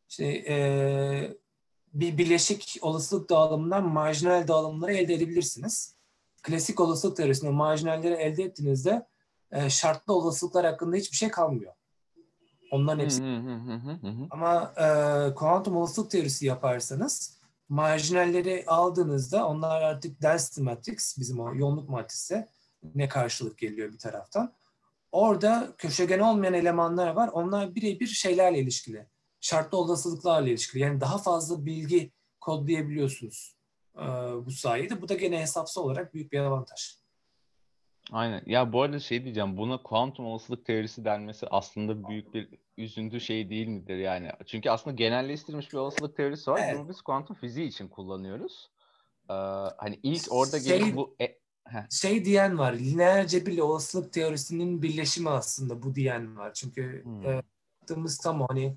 bir bileşik olasılık dağılımından marjinal dağılımları elde edebilirsiniz. Klasik olasılık teorisinde marjinalleri elde ettiğinizde şartlı olasılıklar hakkında hiçbir şey kalmıyor. Onların hepsi. Ama kuantum olasılık teorisi yaparsanız marjinalleri aldığınızda onlar artık density matrix, bizim o yoğunluk matrisi ne karşılık geliyor bir taraftan. Orada köşegen olmayan elemanlar var. Onlar birebir şeylerle ilişkili. Şartlı olasılıklarla ilişkili. Yani daha fazla bilgi kodlayabiliyorsunuz bu sayede. Bu da gene hesapsal olarak büyük bir avantaj. Aynen. Ya bu arada şey diyeceğim. Buna kuantum olasılık teorisi denmesi aslında büyük bir üzüntü şey değil midir yani? Çünkü aslında genelleştirilmiş bir olasılık teorisi var. Evet. Bunu biz kuantum fiziği için kullanıyoruz. Hani ilk orada gelip bu diyen var. Lineer cebirle olasılık teorisinin birleşimi aslında bu diyen var. Çünkü yaptığımız tam hani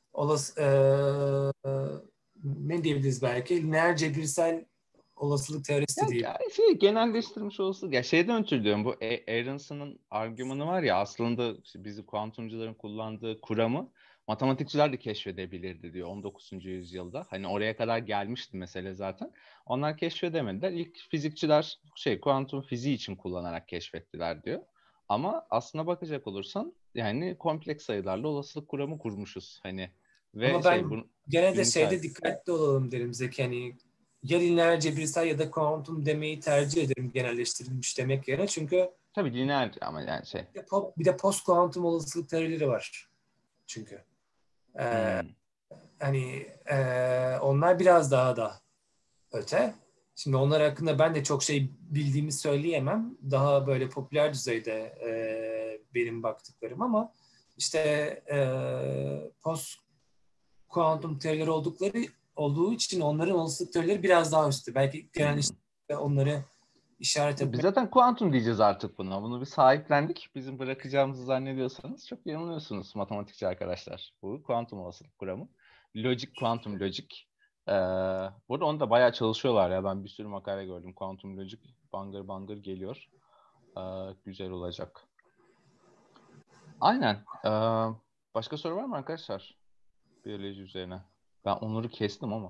ne diyebiliriz belki? Lineer cebirsel olasılık teorisi de değil. Genelleştirilmiş olasılık. Ya şeyden ötürü diyorum. Bu Aronson'un argümanı var ya aslında işte bizi kuantumcuların kullandığı kuramı matematikçiler de keşfedebilirdi diyor 19. yüzyılda. Hani oraya kadar gelmişti mesele zaten. Onlar keşfedemediler. İlk fizikçiler kuantum fiziği için kullanarak keşfettiler diyor. Ama aslına bakacak olursan yani kompleks sayılarla olasılık kuramı kurmuşuz. Hani ve Ama ben bunu gene de ünsel. dikkatli olalım derim Zeki. Hani ya lineer cebirsel ya da kuantum demeyi tercih ederim genelleştirilmiş demek yerine. Çünkü Tabii lineer ama yani bir de post kuantum olasılık teorileri var. Çünkü. Hani onlar biraz daha da öte. Şimdi onlar hakkında ben de çok şey bildiğimi söyleyemem. Daha böyle popüler düzeyde benim baktıklarım ama işte post kuantum teorileri olduğu için onların olasılık teorileri biraz daha üstü. Belki genel işte onları işaret Biz etmek. zaten kuantum diyeceğiz artık buna. Bunu bir sahiplendik. Bizim bırakacağımızı zannediyorsanız çok yanılıyorsunuz matematikçi arkadaşlar. Bu kuantum olasılık kuramı. Lojik, kuantum lojik. Bu arada onu da bayağı çalışıyorlar ya. Ben bir sürü makale gördüm. Kuantum lojik bangır bangır geliyor. Güzel olacak. Aynen. Başka soru var mı arkadaşlar? Biyoloji üzerine. Ben onları kestim ama.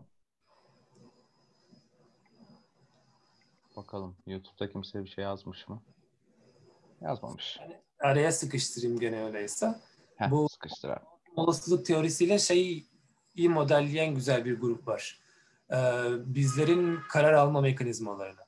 Bakalım YouTube'da kimse bir şey yazmış mı? Yazmamış. Araya sıkıştırayım gene öyleyse. Bu Sıkıştır abi. olasılık teorisiyle şeyi iyi modelleyen güzel bir grup var. Bizlerin karar alma mekanizmalarını.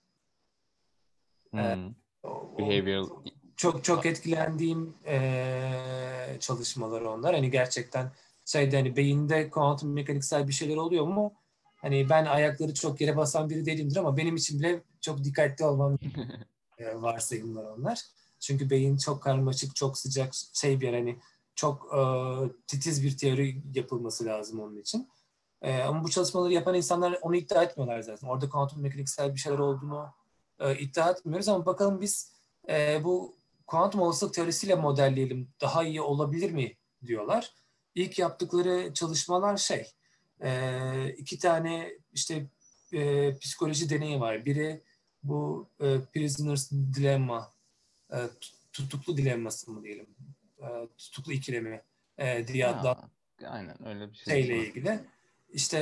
Behavioral. Çok etkilendiğim çalışmalar onlar. Hani gerçekten hani beyinde kuantum mekaniksel bir şeyler oluyor mu? Hani ben ayakları çok yere basan biri değilimdir ama benim için bile çok dikkatli olmam varsayımlar onlar. Çünkü beyin çok karmaşık, çok sıcak bir yer. Hani çok titiz bir teori yapılması lazım onun için. Ama bu çalışmaları yapan insanlar onu iddia etmiyorlar zaten. Orada kuantum mekaniksel bir şeyler olduğunu iddia etmiyoruz ama bakalım biz bu kuantum olasılık teorisiyle modelleyelim. Daha iyi olabilir mi diyorlar. İlk yaptıkları çalışmalar iki tane işte psikoloji deneyi var. Biri bu Prisoner's Dilemma, tutuklu dilemması mı diyelim, tutuklu ikilemi diye adlandırılan Aynen öyle bir şey. şeyle ilgili. İşte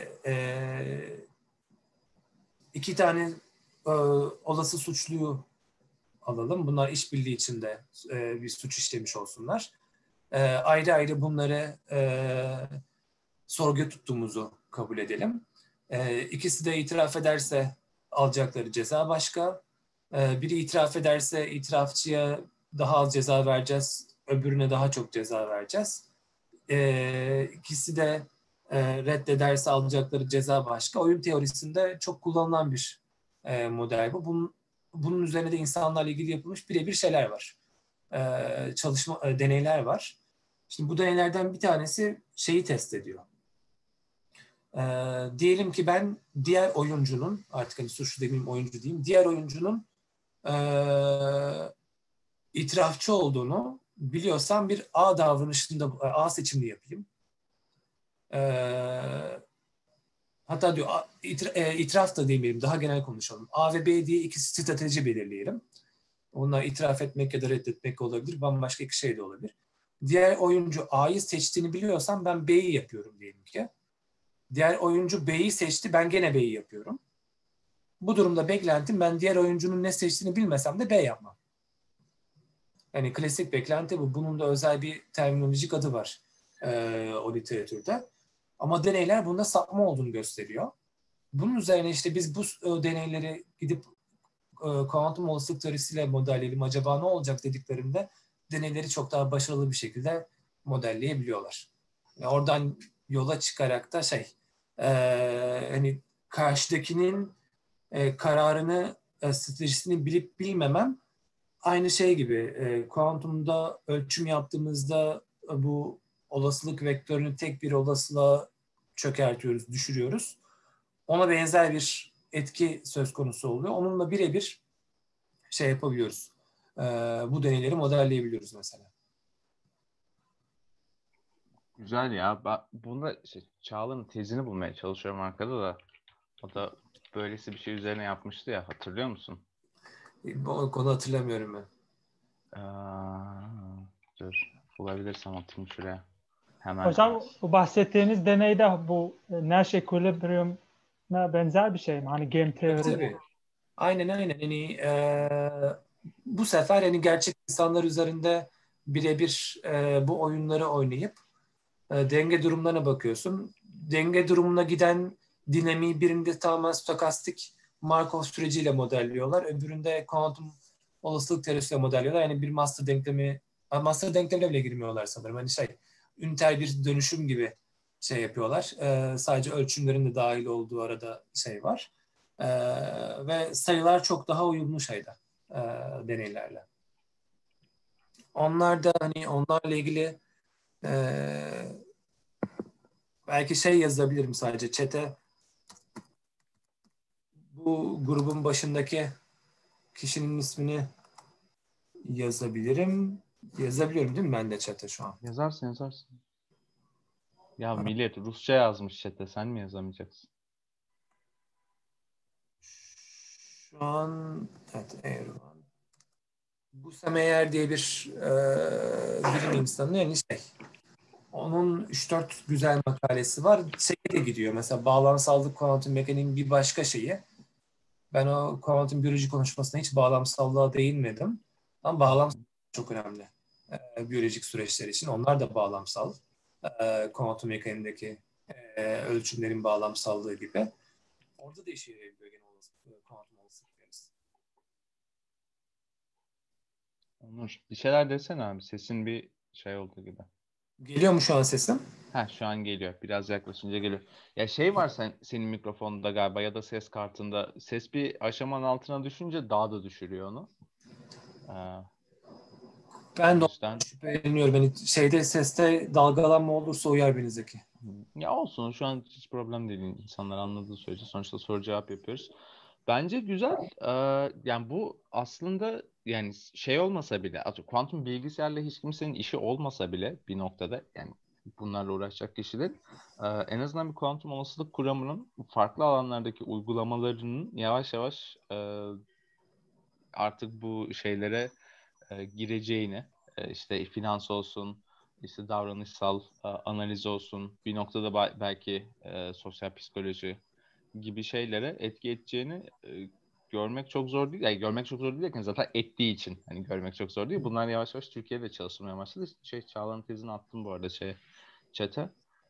iki tane olası suçluyu alalım. Bunlar işbirliği içinde bir suç işlemiş olsunlar. Ayrı ayrı bunları sorguya tuttuğumuzu kabul edelim. İkisi de itiraf ederse alacakları ceza başka. Biri itiraf ederse itirafçıya daha az ceza vereceğiz, öbürüne daha çok ceza vereceğiz. İkisi de reddederse alacakları ceza başka. Oyun teorisinde çok kullanılan bir model bu. Bunun üzerine de insanlarla ilgili yapılmış birebir şeyler var. Deneyler var. Şimdi bu deneylerden bir tanesi şeyi test ediyor. Diyelim ki ben diğer oyuncunun, artık hani suçlu demeyeyim oyuncu diyeyim, diğer oyuncunun itirafçı olduğunu biliyorsam bir A davranışında A seçimini yapayım. Hatta diyor itiraf da demeyelim, daha genel konuşalım. A ve B diye iki strateji belirleyelim. Onlar itiraf etmek ya da reddetmek olabilir, bambaşka iki şey de olabilir. Diğer oyuncu A'yı seçtiğini biliyorsam ben B'yi yapıyorum diyelim ki. Diğer oyuncu B'yi seçti, ben gene B'yi yapıyorum. Bu durumda beklentim ben diğer oyuncunun ne seçtiğini bilmesem de B yapmam. Yani klasik beklenti bu. Bunun da özel bir terminolojik adı var o literatürde. Ama deneyler bunda sapma olduğunu gösteriyor. Bunun üzerine işte biz bu deneyleri gidip kuantum olasılık teorisiyle modelleyelim. Acaba ne olacak dediklerinde deneyleri çok daha başarılı bir şekilde modelleyebiliyorlar. Yani oradan yola çıkarak da hani karşıdakinin kararını, stratejisini bilip bilmemem aynı şey gibi. Kuantumda ölçüm yaptığımızda bu olasılık vektörünü tek bir olasılığa çökertiyoruz, düşürüyoruz. Ona benzer bir etki söz konusu oluyor. Onunla birebir yapabiliyoruz. Bu deneyleri modelleyebiliyoruz mesela. Güzel ya. Ben bunda Çağla'nın tezini bulmaya çalışıyorum arkada da. O da böylesi bir şey üzerine yapmıştı ya. Hatırlıyor musun? O konu hatırlamıyorum ben. Dur. Bulabilirsem atayım şuraya. Hemen. Hocam bu bahsettiğiniz deneyde bu Nash Equilibrium'a benzer bir şey mi? Hani game teori. Tabii. Aynen. Hani bu sefer hani gerçek insanlar üzerinde birebir bu oyunları oynayıp denge durumlarına bakıyorsun. Denge durumuna giden dinamiği birinde tamamen stokastik Markov süreciyle modelliyorlar. Öbüründe kuantum olasılık teorisiyle modelliyorlar. Yani bir master denklemine bile girmiyorlar sanırım. Hani üniter bir dönüşüm gibi yapıyorlar. Sadece ölçümlerin de dahil olduğu arada var. Ve sayılar çok daha uyumlu şeyler deneylerle. Onlar da hani onlarla ilgili belki şey yazabilirim sadece chat'e. Bu grubun başındaki kişinin ismini yazabilirim. Yazabiliyorum değil mi ben de chat'e şu an? Yazarsın. Ya millet Rusça yazmış chat'e. Sen mi yazamayacaksın? Şu an evet, Erdoğan. Bu Semeyer diye bir bilim insanı yani onun 3-4 güzel makalesi var. Şeye de gidiyor. Mesela bağlamsallık kuantum mekaniğinin bir başka şeyi. Ben o kuantum biyoloji konuşmasında hiç bağlamsallığa değinmedim. Ama bağlamsal çok önemli. Biyolojik süreçler için. Onlar da bağlamsal. Kuantum mekaniğindeki ölçümlerin bağlamsallığı gibi. Orada da işe yarayabiliyor gene kuantum olasılıklarımız. Onur, bir şeyler desene abi. Sesin bir şey oldu gibi. Geliyor mu şu an sesim? Şu an geliyor. Biraz yaklaşınca geliyor. Ya şey var senin mikrofonunda galiba ya da ses kartında. Ses bir aşamanın altına düşünce daha da düşürüyor onu. Ben O de yüzden şüpheleniyorum. Beni seste dalgalanma olursa uyar beni Zeki. ya olsun şu an hiç problem değil. İnsanlar anladığı sürece sonuçta soru cevap yapıyoruz. Bence güzel. Yani bu aslında yani şey olmasa bile kuantum bilgisayarla hiç kimsenin işi olmasa bile bir noktada yani bunlarla uğraşacak kişiler en azından bir kuantum olasılık kuramının farklı alanlardaki uygulamalarının yavaş yavaş artık bu şeylere gireceğini işte finans olsun işte davranışsal analiz olsun bir noktada belki sosyal psikoloji gibi şeylere etki edeceğini görmek çok zor değil. Yani görmek çok zor değil derken zaten ettiği için hani görmek çok zor değil. Bunlar yavaş yavaş Türkiye'de çalışılmaya başladı. Çağla'nın tezini attım bu arada chat'e.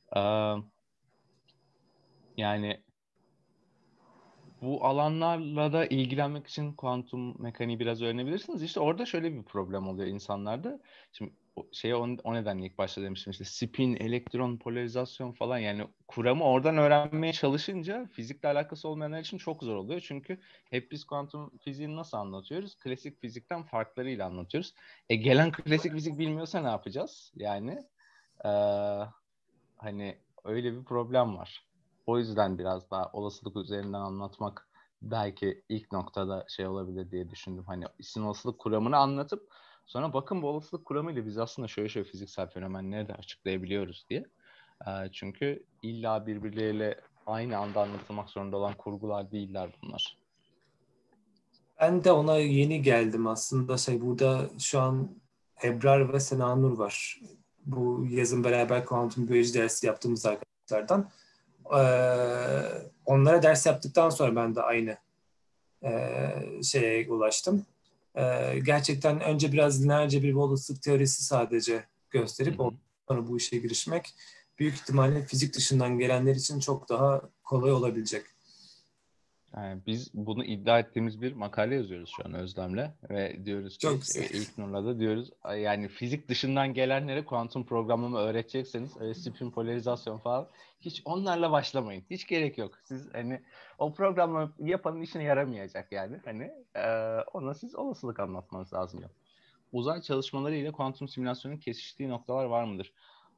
Yani bu alanlarla da ilgilenmek için kuantum mekaniği biraz öğrenebilirsiniz. İşte orada şöyle bir problem oluyor insanlarda. Şimdi o nedenle ilk başta demiştim işte spin, elektron, polarizasyon falan yani kuramı oradan öğrenmeye çalışınca fizikle alakası olmayanlar için çok zor oluyor. Çünkü hep biz kuantum fiziğini nasıl anlatıyoruz? Klasik fizikten farklarıyla anlatıyoruz. Gelen klasik fizik bilmiyorsa ne yapacağız? Yani hani öyle bir problem var. O yüzden biraz daha olasılık üzerinden anlatmak belki ilk noktada şey olabilir diye düşündüm. Hani isim olasılık kuramını anlatıp sonra bakın bu olasılık kuramıyla biz aslında şöyle fiziksel fenomenleri de açıklayabiliyoruz diye. Çünkü illa birbirleriyle aynı anda anlatılmak zorunda olan kurgular değiller bunlar. Ben de ona yeni geldim aslında. Burada şu an Ebrar ve Senanur var. Bu yazın beraber kuantum biyoloji dersi yaptığımız arkadaşlardan. Onlara ders yaptıktan sonra ben de aynı şeye ulaştım. Gerçekten önce biraz lineerce bir olasılık teorisi sadece gösterip sonra bu işe girişmek büyük ihtimalle fizik dışından gelenler için çok daha kolay olabilecek. Yani biz bunu iddia ettiğimiz bir makale yazıyoruz şu an Özlem'le ve diyoruz ki Çok güzel. ilk Nur'la da diyoruz yani fizik dışından gelenlere kuantum programlama öğretecekseniz spin polarizasyon falan hiç onlarla başlamayın. Hiç gerek yok. Siz hani o programlama yapanın işine yaramayacak yani. Hani ona siz olasılık anlatmanız lazım. Uzay çalışmaları ile kuantum simülasyonun kesiştiği noktalar var mıdır?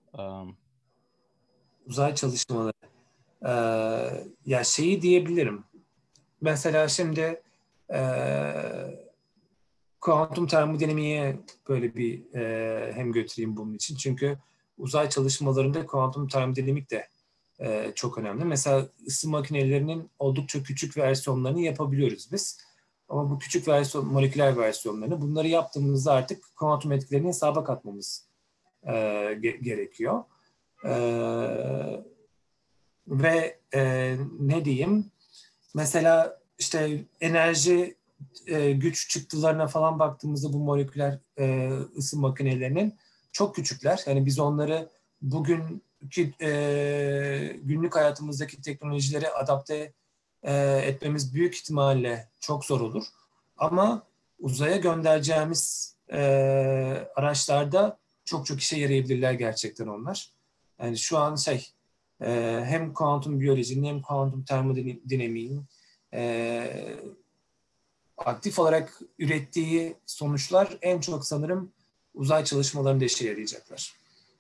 Uzay çalışmaları. Ya şeyi diyebilirim. Mesela şimdi kuantum termodinamiğe böyle bir hem götüreyim bunun için. Çünkü uzay çalışmalarında kuantum termodinamik de çok önemli. Mesela ısı makinelerinin oldukça küçük versiyonlarını yapabiliyoruz biz. Ama bu küçük moleküler versiyonlarını bunları yaptığımızda artık kuantum etkilerini hesaba katmamız gerekiyor. Ve ne diyeyim? Mesela işte enerji güç çıktılarına falan baktığımızda bu moleküler ısı makinelerinin çok küçükler. Yani biz onları bugünkü günlük hayatımızdaki teknolojilere adapte etmemiz büyük ihtimalle çok zor olur. Ama uzaya göndereceğimiz araçlarda çok işe yarayabilirler gerçekten onlar. Yani şu an hem kuantum biyolojinin hem kuantum termodinamiğin aktif olarak ürettiği sonuçlar en çok sanırım uzay çalışmalarında işe yarayacaklar.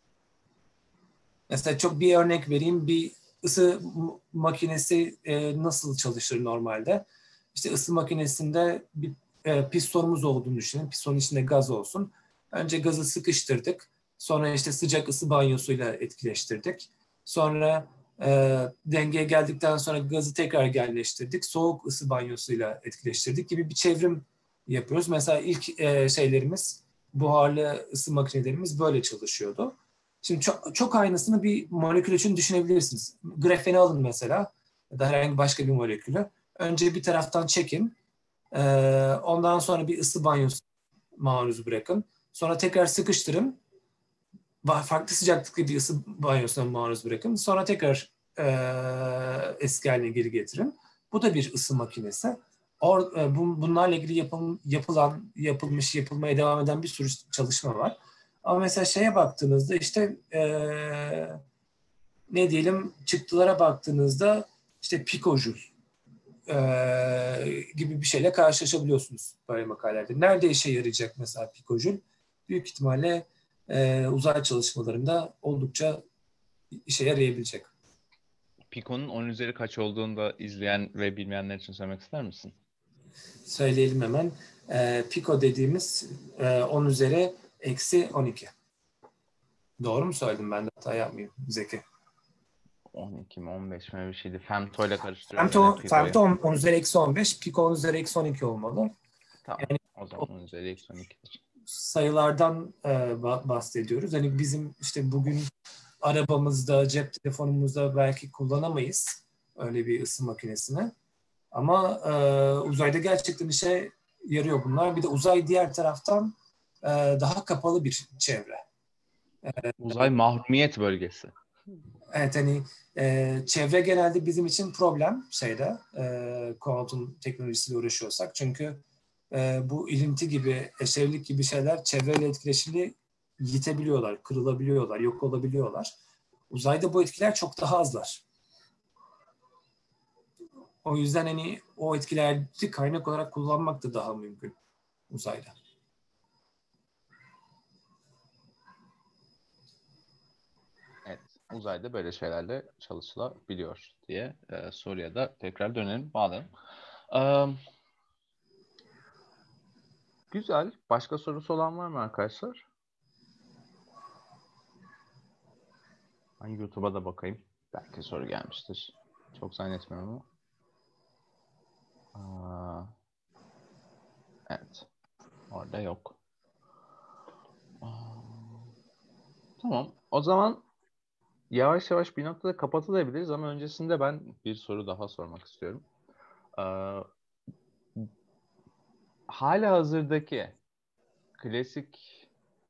Mesela çok bir örnek vereyim. Bir ısı makinesi nasıl çalışır normalde? İşte ısı makinesinde bir pistonumuz olduğunu düşünün. Pistonun içinde gaz olsun. Önce gazı sıkıştırdık. Sonra işte sıcak ısı banyosuyla etkileştirdik. Sonra dengeye geldikten sonra gazı tekrar genleştirdik. Soğuk ısı banyosuyla etkileştirdik gibi bir çevrim yapıyoruz. Mesela ilk şeylerimiz, buharlı ısı makinelerimiz böyle çalışıyordu. Şimdi çok aynısını bir molekül için düşünebilirsiniz. Grafeni alın mesela ya da herhangi başka bir molekülü. Önce bir taraftan çekin. Ondan sonra bir ısı banyosu maruz bırakın. Sonra tekrar sıkıştırın. Farklı sıcaklıklı bir ısı banyosuna maruz bırakın. Sonra tekrar eski haline geri getirin. Bu da bir ısı makinesi. Bunlarla ilgili yapılmaya devam eden bir sürü çalışma var. Ama mesela şeye baktığınızda işte ne diyelim çıktılara baktığınızda işte pikojoule gibi bir şeyle karşılaşabiliyorsunuz böyle makalelerde. Nerede işe yarayacak mesela pikojoule? Büyük ihtimalle uzay çalışmalarında oldukça işe yarayabilecek. Pico'nun 10 üzeri kaç olduğunu da izleyen ve bilmeyenler için söylemek ister misin? Söyleyelim hemen. Pico dediğimiz 10 üzeri eksi 12. Doğru mu söyledim, ben de hata yapmayayım Zeki? 12 mi 15 mi bir şeydi. Femto ile karıştırıyorum. Femto 10 üzeri eksi 15, Pico 10 üzeri eksi 12 olmalı. Tamam. Yani o zaman 10 üzeri eksi 12'dir. Sayılardan bahsediyoruz. Hani bizim işte bugün arabamızda, cep telefonumuzda belki kullanamayız öyle bir ısı makinesini. Ama uzayda gerçekten işe yarıyor bunlar. Bir de uzay diğer taraftan daha kapalı bir çevre. Uzay mahrumiyet bölgesi. Evet, hani çevre genelde bizim için problem kuantum teknolojisiyle uğraşıyorsak. Çünkü bu ilinti gibi, eşrevlik gibi şeyler çevreyle etkileşimli yitebiliyorlar, kırılabiliyorlar, yok olabiliyorlar. Uzayda bu etkiler çok daha azlar. O yüzden hani o etkileri kaynak olarak kullanmak da daha mümkün uzayda. Evet, uzayda böyle şeylerle çalışılabiliyor diye soruya da tekrar dönelim, bağlayalım. Güzel. Başka sorusu olan var mı arkadaşlar? Ben YouTube'a da bakayım. Belki soru gelmiştir. Çok zannetmiyorum ama. Evet. Orada yok. Tamam. O zaman yavaş yavaş bir noktada kapatılabiliriz ama öncesinde ben bir soru daha sormak istiyorum. Hala hazırdaki klasik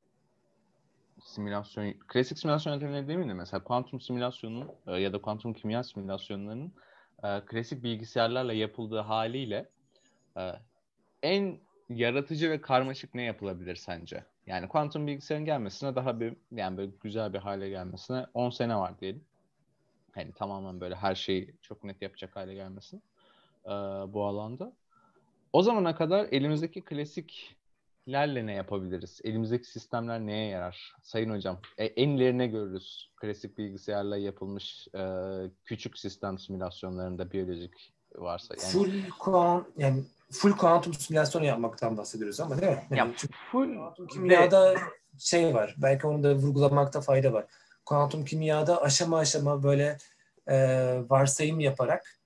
simülasyon yöntemleri değil mi? Mesela kuantum simülasyonu ya da kuantum kimya simülasyonlarının klasik bilgisayarlarla yapıldığı haliyle en yaratıcı ve karmaşık ne yapılabilir sence? Yani kuantum bilgisayarın gelmesine yani böyle güzel bir hale gelmesine 10 sene var diyelim. Hani tamamen böyle her şeyi çok net yapacak hale gelmesine bu alanda. O zamana kadar elimizdeki klasiklerle ne yapabiliriz? Elimizdeki sistemler neye yarar? Sayın hocam, en ilerine görürüz klasik bilgisayarla yapılmış küçük sistem simülasyonlarında biyolojik varsa. Yani full kuantum simülasyonu yapmaktan bahsediyoruz ama değil mi? Yani full kimyada var. Belki onu da vurgulamakta fayda var. Kuantum kimyada aşama aşama böyle varsayım yaparak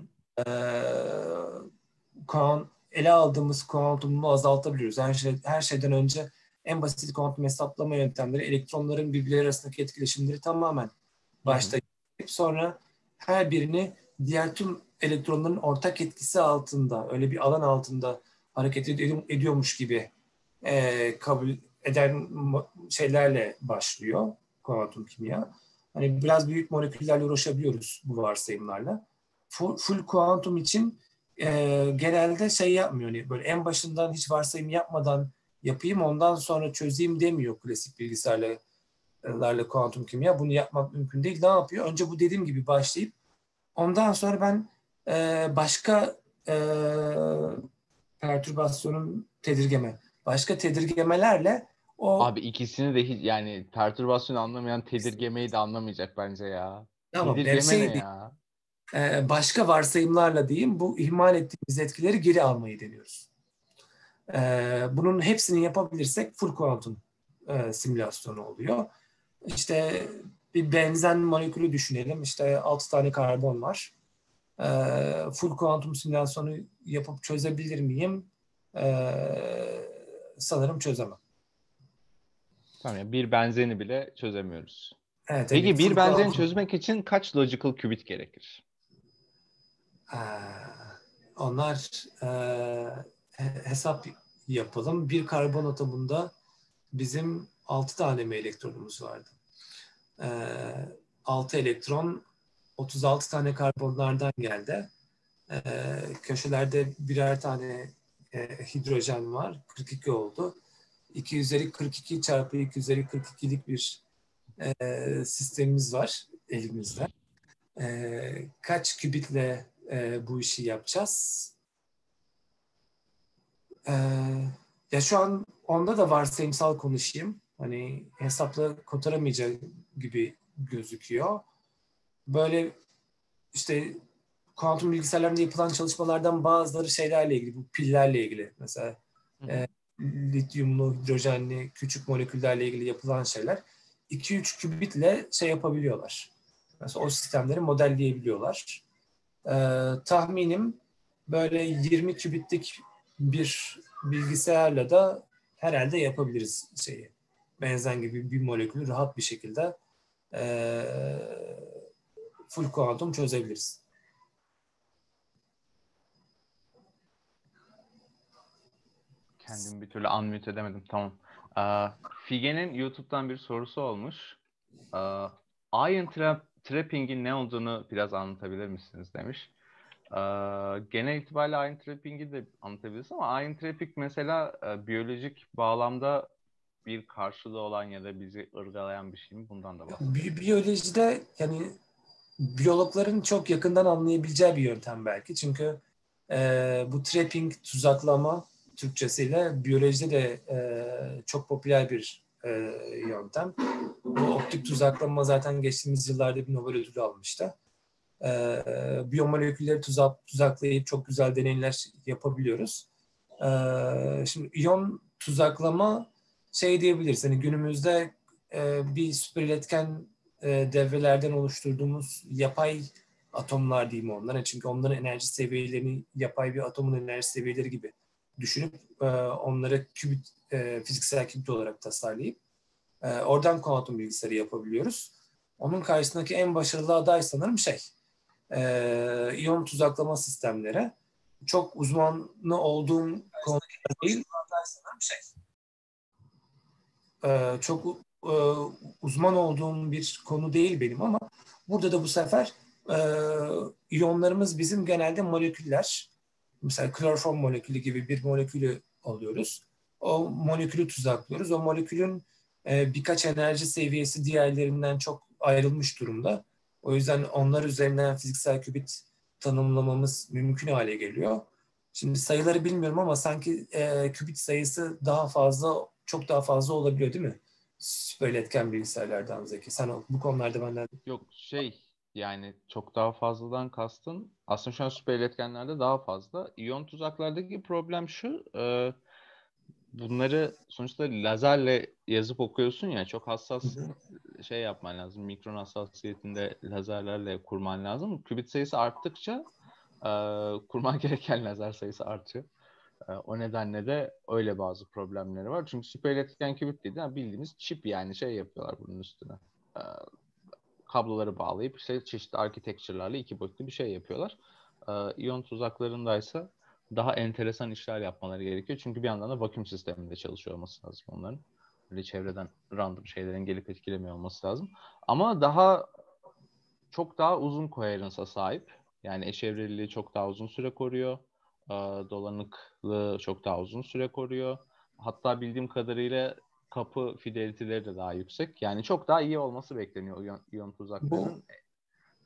ele aldığımız kuantumu azaltabiliyoruz. Her şeyden önce en basit kuantum hesaplama yöntemleri elektronların birbirleri arasındaki etkileşimleri tamamen başta yapıp sonra her birini diğer tüm elektronların ortak etkisi altında, öyle bir alan altında hareket ediyormuş gibi kabul eden şeylerle başlıyor kuantum kimya. Hani biraz büyük moleküllerle uğraşabiliyoruz bu varsayımlarla. Full kuantum için genelde yapmıyor. Yani böyle en başından hiç varsayım yapmadan yapayım ondan sonra çözeyim demiyor klasik bilgisayarlarla kuantum kimya. Bunu yapmak mümkün değil. Ne yapıyor? Önce bu dediğim gibi başlayıp ondan sonra ben başka pertürbasyonun tedirgeme. Başka tedirgemelerle o Abi ikisini de hiç yani pertürbasyonu anlamayan tedirgemeyi de anlamayacak bence ya. tamam Tedirgeme ne şey ya? başka varsayımlarla diyeyim bu ihmal ettiğimiz etkileri geri almayı deniyoruz. Bunun hepsini yapabilirsek full kuantum simülasyonu oluyor. İşte bir benzen molekülü düşünelim. İşte 6 tane karbon var. Full kuantum simülasyonu yapıp çözebilir miyim? Sanırım çözemem. Tamam ya bir benzeni bile çözemiyoruz. Evet, hani Peki bir full benzeni kuantum. çözmek için kaç logical qubit gerekir? Onlar hesap yapalım. Bir karbon atomunda bizim 6 tane mi elektronumuz vardı? 6 elektron 36 tane karbonlardan geldi. Köşelerde birer tane hidrojen var. 42 oldu. 2 üzeri 42 çarpı 2 üzeri 42'lik bir sistemimiz var elimizde. Kaç kübitle bu işi yapacağız? Ya şu an onda da varsayımsal konuşayım. Hani hesapla kotaramayacak gibi gözüküyor. Böyle işte kuantum bilgisayarlarında yapılan çalışmalardan bazıları şeylerle ilgili, bu pillerle ilgili. Mesela lityumlu, hidrojenli, küçük moleküllerle ilgili yapılan şeyler 2-3 kübitle şey yapabiliyorlar. Mesela o sistemleri modelleyebiliyorlar. Tahminim böyle 20 kübitlik bir bilgisayarla da herhalde yapabiliriz şeyi. Benzen gibi bir molekülü rahat bir şekilde full kuantum çözebiliriz. Kendimi bir türlü unmute edemedim. Tamam. Figen'in YouTube'dan bir sorusu olmuş. Ion trapping'in ne olduğunu biraz anlatabilir misiniz demiş. Genel itibariyle ion trapping'i de anlatabiliriz ama ion trapping mesela biyolojik bağlamda bir karşılığı olan ya da bizi ırgalayan bir şey mi? Bundan da bahsedelim. Biyolojide yani biyologların çok yakından anlayabileceği bir yöntem belki. Çünkü bu trapping, tuzaklama Türkçesiyle biyolojide de çok popüler bir yöntem. Bu optik tuzaklama zaten geçtiğimiz yıllarda bir Nobel ödülü almıştı. Biyomolekülleri tuzaklayıp çok güzel deneyler yapabiliyoruz. Şimdi iyon tuzaklama şey diyebiliriz. Hani günümüzde bir süper iletken devrelerden oluşturduğumuz yapay atomlar diyeyim onlara. Çünkü onların enerji seviyelerini yapay bir atomun enerji seviyeleri gibi düşünüp onları kübit, fiziksel kübit olarak tasarlayıp oradan kuantum bilgisayarı yapabiliyoruz. Onun karşısındaki en başarılı aday sanırım iyon tuzaklama sistemleri. Çok uzmanı olduğum konu değil. Çok uzman olduğum bir konu değil benim ama burada da bu sefer iyonlarımız bizim genelde moleküller. Mesela kloroform molekülü gibi bir molekülü alıyoruz. O molekülü tuzaklıyoruz. O molekülün birkaç enerji seviyesi diğerlerinden çok ayrılmış durumda. O yüzden onlar üzerinden fiziksel kübit tanımlamamız mümkün hale geliyor. Şimdi sayıları bilmiyorum ama sanki kübit sayısı daha fazla, çok daha fazla olabiliyor değil mi? Süper iletken bilgisayarlardan Zeki. Sen bu konularda benden... Yok yani çok daha fazladan kastın aslında şu an süper iletkenlerde daha fazla. İyon tuzaklardaki problem şu bunları sonuçta lazerle yazıp okuyorsun ya çok hassas şey yapman lazım. Mikron hassasiyetinde lazerlerle kurman lazım. Kübit sayısı arttıkça kurman gereken lazer sayısı artıyor. O nedenle de öyle bazı problemleri var. Çünkü süper iletken kübit dedi bildiğimiz çip yani şey yapıyorlar bunun üstüne. E, kabloları bağlayıp işte çeşitli architecture'larla iki boyutlu bir şey yapıyorlar. İyon tuzaklarındaysa daha enteresan işler yapmaları gerekiyor. Çünkü bir yandan da vakum sisteminde çalışıyor olması lazım onların. Böyle çevreden random şeylerin gelip etkilemiyor olması lazım. Ama çok daha uzun coherence'a sahip. Yani eşevreliliği çok daha uzun süre koruyor. Dolanıklığı çok daha uzun süre koruyor. Hatta bildiğim kadarıyla kapı fidelity'leri de daha yüksek. Yani çok daha iyi olması bekleniyor iyon Bu tuzaklarının.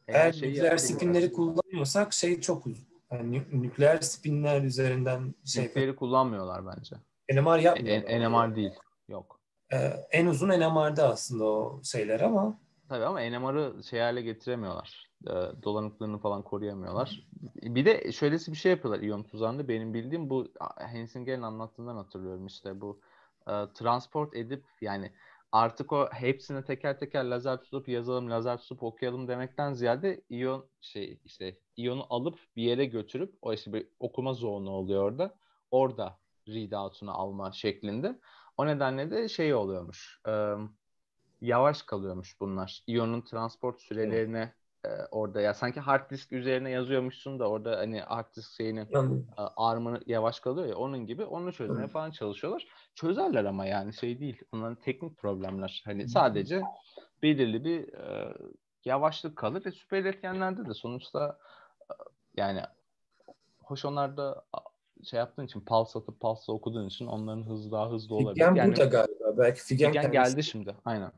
Eğer şeyi nükleer yapabilirler. spinleri kullanmıyorsak şey çok uzun. Yani nükleer spinler üzerinden Nükleeri kullanmıyorlar bence. NMR yapmıyorlar. NMR değil. Yok. En uzun NMR'da aslında o şeyler ama Tabii ama NMR'ı şey hale getiremiyorlar. Dolanıklığını falan koruyamıyorlar. Bir de şöylesi bir şey yapıyorlar iyon tuzağında. Benim bildiğim bu Hensinger'in anlattığından hatırlıyorum işte bu transport edip yani artık o hepsini teker teker lazer tutup yazalım, lazer tutup okuyalım demekten ziyade iyon işte iyonu alıp bir yere götürüp o işte bir okuma zone'u oluyor orada. Orada readout'unu alma şeklinde. O nedenle de şey oluyormuş. Yavaş kalıyormuş bunlar. İyonun transport sürelerine orada ya sanki hard disk üzerine yazıyormuşsun da orada hani hard disk şeyinin yani, armını yavaş kalıyor ya onun gibi onu çözmeye falan çalışıyorlar. Çözerler ama yani şey değil. Onların teknik problemler. Hani sadece belirli bir yavaşlık kalır ve süper iletkenlerde de sonuçta yani hoş onlarda şey yaptığın için pulse atıp pulse okuduğun için onların hızı daha hızlı olabilir. Figen Yani burada galiba. Belki Figen Figen kendisi. geldi şimdi. Aynen.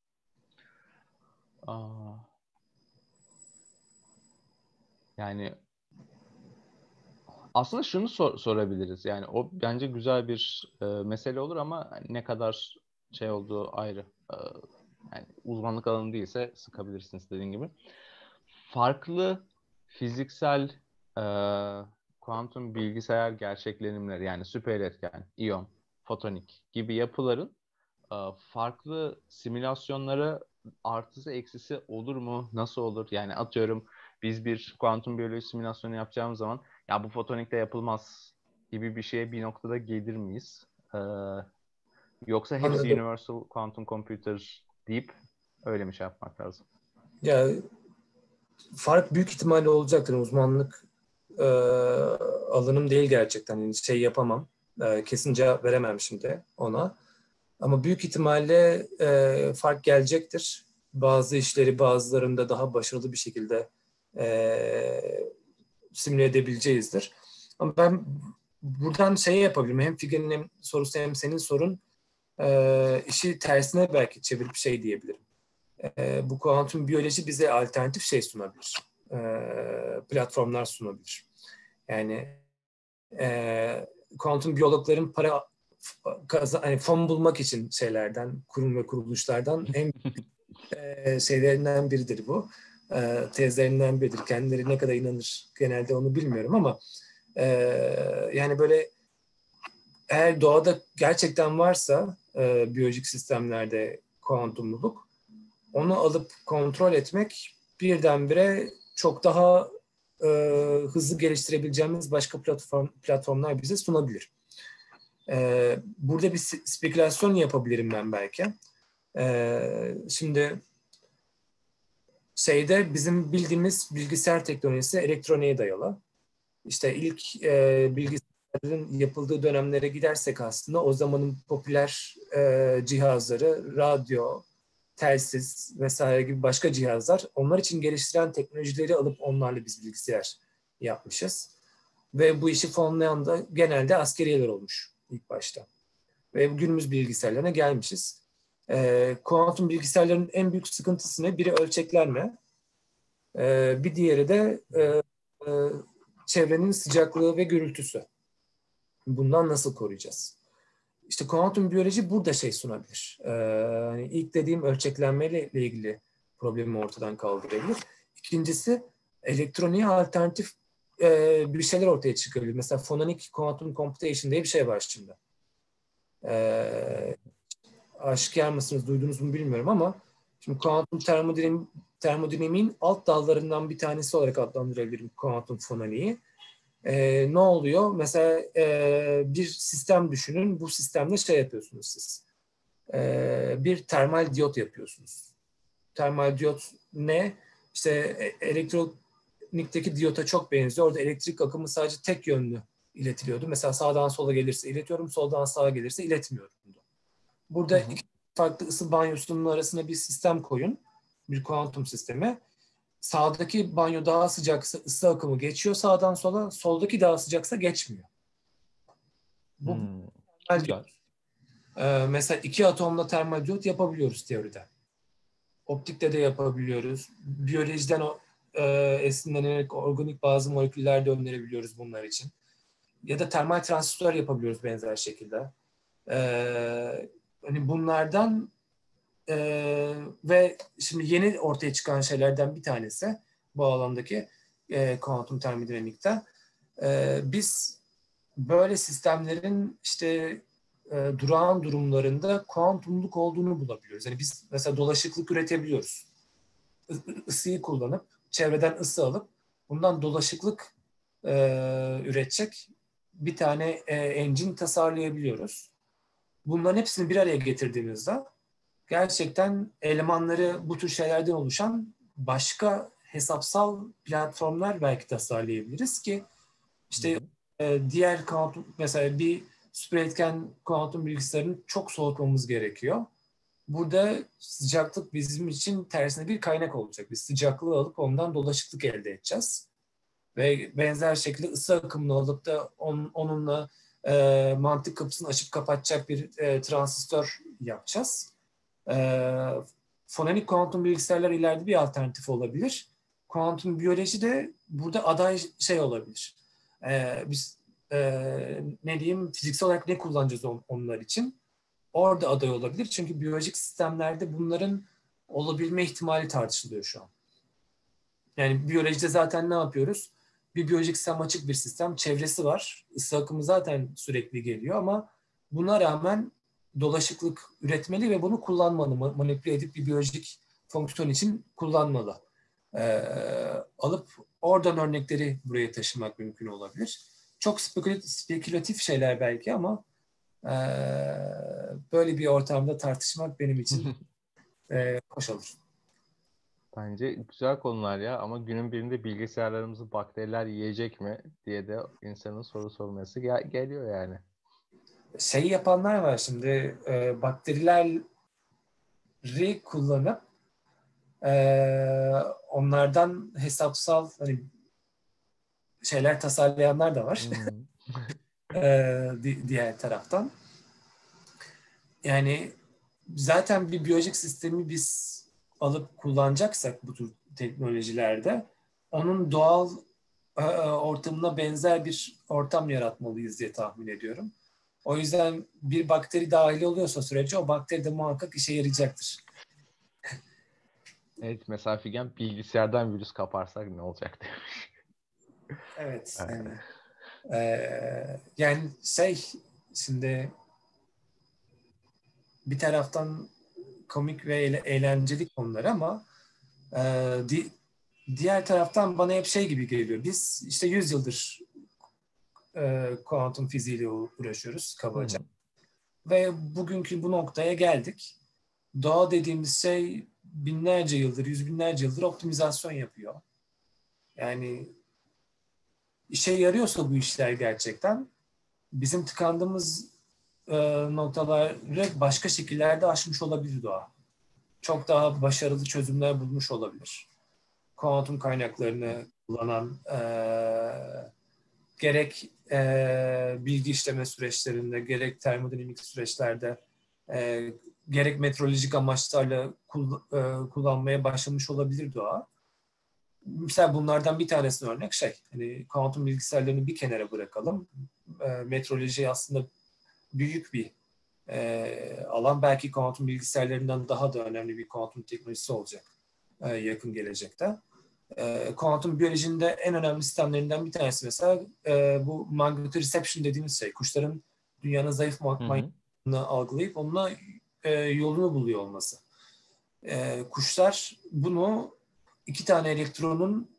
Yani aslında şunu sorabiliriz. Yani o bence güzel bir mesele olur ama ne kadar şey olduğu ayrı. Yani uzmanlık alanı değilse sıkabilirsiniz dediğin gibi. Farklı fiziksel e, kuantum bilgisayar gerçeklenimleri yani süper etken, iyon, fotonik gibi yapıların farklı simülasyonlara artısı eksisi olur mu? Nasıl olur? Yani atıyorum biz bir kuantum biyoloji simülasyonu yapacağımız zaman ya bu fotonikte yapılmaz gibi bir şeye bir noktada gelir miyiz? Yoksa hepsi Anladım. Universal Quantum Computer deyip öyle mi şey yapmak lazım? Ya fark büyük ihtimalle olacaktır. Uzmanlık alanım değil gerçekten. Yani şey yapamam. Kesin cevap veremem şimdi ona. Ama büyük ihtimalle fark gelecektir. Bazı işleri bazılarında daha başarılı bir şekilde simüle edebileceğizdir. Ama ben buradan şey yapabilirim. Hem Figen'in hem sorusu hem senin sorun işi tersine belki çevirip şey diyebilirim. Bu kuantum biyoloji bize alternatif şey sunabilir. Platformlar sunabilir. Yani kuantum biyologların para hani fon bulmak için şeylerden, kurum ve kuruluşlardan en şeylerinden biridir bu. Tezlerinden biridir. Kendileri ne kadar inanır genelde onu bilmiyorum ama yani böyle eğer doğada gerçekten varsa biyolojik sistemlerde kuantumluluk onu alıp kontrol etmek birdenbire çok daha hızlı geliştirebileceğimiz başka platformlar bize sunabilir. Burada bir spekülasyon yapabilirim ben belki. Şimdi bizim bildiğimiz bilgisayar teknolojisi elektroniğe dayalı. İşte ilk bilgisayarın yapıldığı dönemlere gidersek aslında o zamanın popüler cihazları, radyo, telsiz vesaire gibi başka cihazlar, onlar için geliştiren teknolojileri alıp onlarla biz bilgisayar yapmışız. Ve bu işi fonlayan da genelde askeriyeler olmuş ilk başta. Ve günümüz bilgisayarlarına gelmişiz. Kuantum bilgisayarların en büyük sıkıntısı ne? Biri ölçeklenme, bir diğeri de çevrenin sıcaklığı ve gürültüsü. Bundan nasıl koruyacağız? İşte kuantum biyoloji burada şey sunabilir. Hani ilk dediğim ölçeklenmeyle ilgili problemi ortadan kaldırabilir. İkincisi elektroniğe alternatif bir şeyler ortaya çıkabilir. Mesela phononic quantum computation diye bir şey var şimdi. Aşikar mısınız, duydunuz mu bilmiyorum ama şimdi kuantum termodinamiğin alt dallarından bir tanesi olarak adlandırabilirim kuantum fononiği. Ne oluyor? Mesela bir sistem düşünün. Bu sistemde şey yapıyorsunuz siz. Bir termal diyot yapıyorsunuz. Termal diyot ne? İşte elektronikteki diyota çok benziyor. Orada elektrik akımı sadece tek yönlü iletiliyordu. Mesela sağdan sola gelirse iletiyorum, soldan sağa gelirse iletmiyorum. Burada iki farklı ısı banyosunun arasına bir sistem koyun. Bir kuantum sistemi. Sağdaki banyo daha sıcaksa ısı akımı geçiyor sağdan sola, soldaki daha sıcaksa geçmiyor. Bu termal diyot. Mesela iki atomla termal diyot yapabiliyoruz teoride. Optikte de yapabiliyoruz. Biyolojiden esinlenerek organik bazı moleküller de önerebiliyoruz bunlar için. Ya da termal transistör yapabiliyoruz benzer şekilde. Hani bunlardan ve şimdi yeni ortaya çıkan şeylerden bir tanesi bu alandaki kuantum termodinamikte. Biz böyle sistemlerin işte durağan durumlarında kuantumluk olduğunu bulabiliyoruz. Yani biz mesela dolaşıklık üretebiliyoruz. Isıyı kullanıp, çevreden ısı alıp bundan dolaşıklık üretecek bir tane engine tasarlayabiliyoruz. Bunların hepsini bir araya getirdiğimizde gerçekten elemanları bu tür şeylerden oluşan başka hesapsal platformlar belki tasarlayabiliriz ki işte diğer kuantum, mesela bir süper etken kuantum bilgisayarını çok soğutmamız gerekiyor. Burada sıcaklık bizim için tersine bir kaynak olacak. Biz sıcaklığı alıp ondan dolaşıklık elde edeceğiz. Ve benzer şekilde ısı akımını alıp da onunla mantık kapısını açıp kapatacak bir transistör yapacağız. Fonenik kuantum bilgisayarlar ileride bir alternatif olabilir. Kuantum biyoloji de burada aday şey olabilir. Biz ne diyeyim, fiziksel olarak ne kullanacağız onlar için? Orada aday olabilir. Çünkü biyolojik sistemlerde bunların olabilme ihtimali tartışılıyor şu an. Yani biyolojide zaten ne yapıyoruz? Bir biyolojik sistem açık bir sistem. Çevresi var. Isı akımı zaten sürekli geliyor ama buna rağmen dolaşıklık üretmeli ve bunu kullanmalı. Manipüle edip bir biyolojik fonksiyon için kullanmalı. Alıp oradan örnekleri buraya taşımak mümkün olabilir. Çok spekülatif şeyler belki ama böyle bir ortamda tartışmak benim için hoş olur. Bence güzel konular ya, ama günün birinde bilgisayarlarımızı bakteriler yiyecek mi diye de insanın soru sorması geliyor yani. Şey yapanlar var şimdi, bakterileri kullanıp onlardan hesapsal hani şeyler tasarlayanlar da var. Diğer taraftan. Yani zaten bir biyolojik sistemi biz alıp kullanacaksak bu tür teknolojilerde onun doğal ortamına benzer bir ortam yaratmalıyız diye tahmin ediyorum. O yüzden bir bakteri dahil oluyorsa sürece o bakteri de muhakkak işe yarayacaktır. Evet, mesela Figen, bilgisayardan virüs kaparsak ne olacak demiş. Evet. Yani şimdi bir taraftan komik ve eğlenceli konular ama diğer taraftan bana hep şey gibi geliyor. Biz işte 100 yıldır kuantum fiziğiyle uğraşıyoruz kabaca. Ve bugünkü bu noktaya geldik. Doğa dediğimiz şey binlerce yıldır, yüz binlerce yıldır optimizasyon yapıyor. Yani işe yarıyorsa bu işler gerçekten bizim tıkandığımız noktaları başka şekillerde aşmış olabilir doğa. Çok daha başarılı çözümler bulmuş olabilir. Kuantum kaynaklarını kullanan gerek bilgi işleme süreçlerinde, gerek termodinamik süreçlerde, gerek meteorolojik amaçlarla kullanmaya başlamış olabilir doğa. Mesela bunlardan bir tanesine örnek hani kuantum bilgisayarlarını bir kenara bırakalım. Meteoroloji aslında büyük bir alan. Belki kuantum bilgisayarlarından daha da önemli bir kuantum teknolojisi olacak yakın gelecekte. Kuantum biyolojinin de en önemli sistemlerinden bir tanesi mesela bu magnetoreception dediğimiz şey. Kuşların dünyanın zayıf manyetini algılayıp onunla yolunu buluyor olması. Kuşlar bunu iki tane elektronun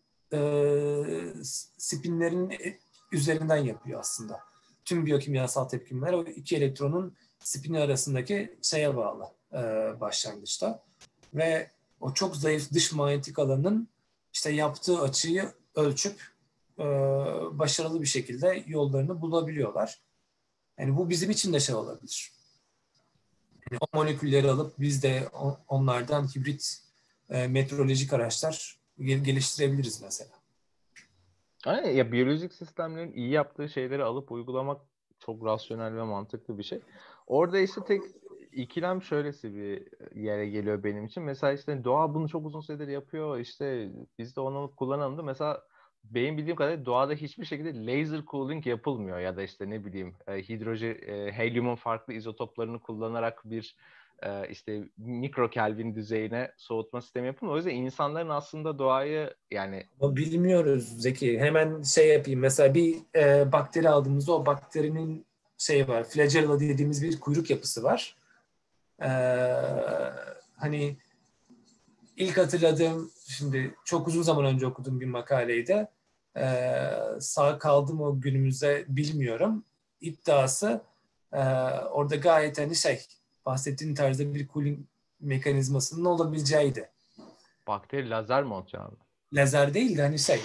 spinlerin üzerinden yapıyor aslında. Tüm biyokimyasal tepkimeler o iki elektronun spini arasındaki şeye bağlı başlangıçta. Ve o çok zayıf dış manyetik alanın işte yaptığı açıyı ölçüp başarılı bir şekilde yollarını bulabiliyorlar. Yani bu bizim için de şey olabilir. Yani o molekülleri alıp biz de onlardan hibrit meteorolojik araçlar geliştirebiliriz mesela. Aynen ya, biyolojik sistemlerin iyi yaptığı şeyleri alıp uygulamak çok rasyonel ve mantıklı bir şey. Orada işte tek ikilem şöylesi bir yere geliyor benim için. Mesela işte doğa bunu çok uzun süredir yapıyor. İşte biz de onu kullanalım da mesela benim bildiğim kadarıyla doğada hiçbir şekilde laser cooling yapılmıyor ya da işte ne bileyim helyumun farklı izotoplarını kullanarak bir işte mikro Kelvin düzeyine soğutma sistemi yapılmıyor. O yüzden insanların aslında doğayı yani Ama bilmiyoruz Zeki. Hemen şey yapayım. Mesela bir bakteri aldığımızda o bakterinin şey var. Flagella dediğimiz bir kuyruk yapısı var. E, Hani ilk hatırladığım, şimdi çok uzun zaman önce okuduğum bir makaleydi. Sağ kaldı mı o günümüzde bilmiyorum. İddiası orada gayet hani şey, bahsettiğin tarzda bir cooling mekanizmasının olabileceğiydi. bakteri lazer mi atıyor abi? Lazer değil de hani şey,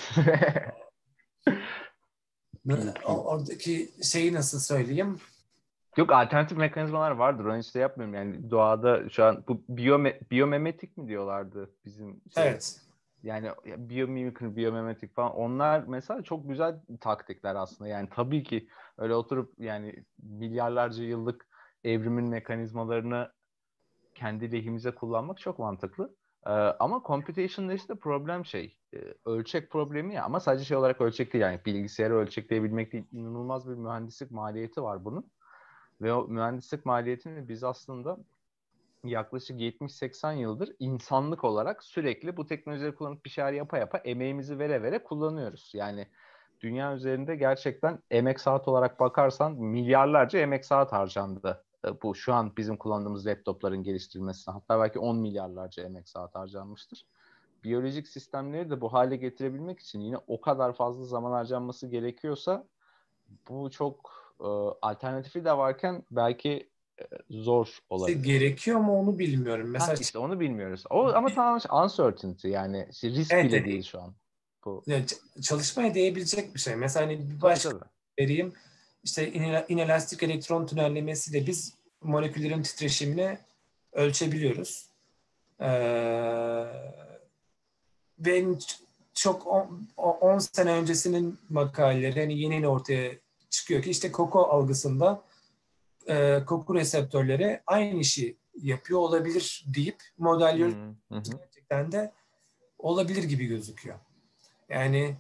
Pil. oradaki şeyi nasıl söyleyeyim? Yok alternatif mekanizmalar vardır. Onu işte yapmıyorum. Yani doğada şu an bu biyomemetik mi diyorlardı bizim şey. Evet. Yani biyomimikri, biyomemetik falan. Onlar mesela çok güzel taktikler aslında. Yani tabii ki öyle oturup yani milyarlarca yıllık evrimin mekanizmalarını kendi lehimize kullanmak çok mantıklı. Ama computation'da işte problem ölçek problemi ya, ama sadece şey olarak ölçek değil, yani bilgisayarı ölçekleyebilmek değil, inanılmaz bir mühendislik maliyeti var bunun. Ve o mühendislik maliyetini biz aslında yaklaşık 70-80 yıldır insanlık olarak sürekli bu teknolojileri kullanıp bir şeyler yapa yapa emeğimizi vere vere kullanıyoruz. Yani dünya üzerinde gerçekten emek saat olarak bakarsan milyarlarca emek saat harcandı. Bu şu an bizim kullandığımız laptopların geliştirilmesine, hatta belki 10 milyarlarca emek saat harcanmıştır. Biyolojik sistemleri de bu hale getirebilmek için yine o kadar fazla zaman harcanması gerekiyorsa bu çok alternatifi de varken belki zor İşte olabilir. gerekiyor mu onu bilmiyorum. Mesela İşte onu bilmiyoruz. O ama tamamen uncertainty, yani işte risk evet, bile hani değil şu an. Bu. yani çalışmaya değebilecek bir şey. Mesela hani bir Tabii başka tabii. vereyim. İşte inelastik elektron tünellemesiyle biz moleküllerin titreşimini ölçebiliyoruz. Ee, Ve çok 10 sene öncesinin makaleleri hani yeni ortaya çıkıyor ki işte koku algısında koku reseptörleri aynı işi yapıyor olabilir deyip modelliyoruz. Hı hı. Gerçekten de olabilir gibi gözüküyor. Yani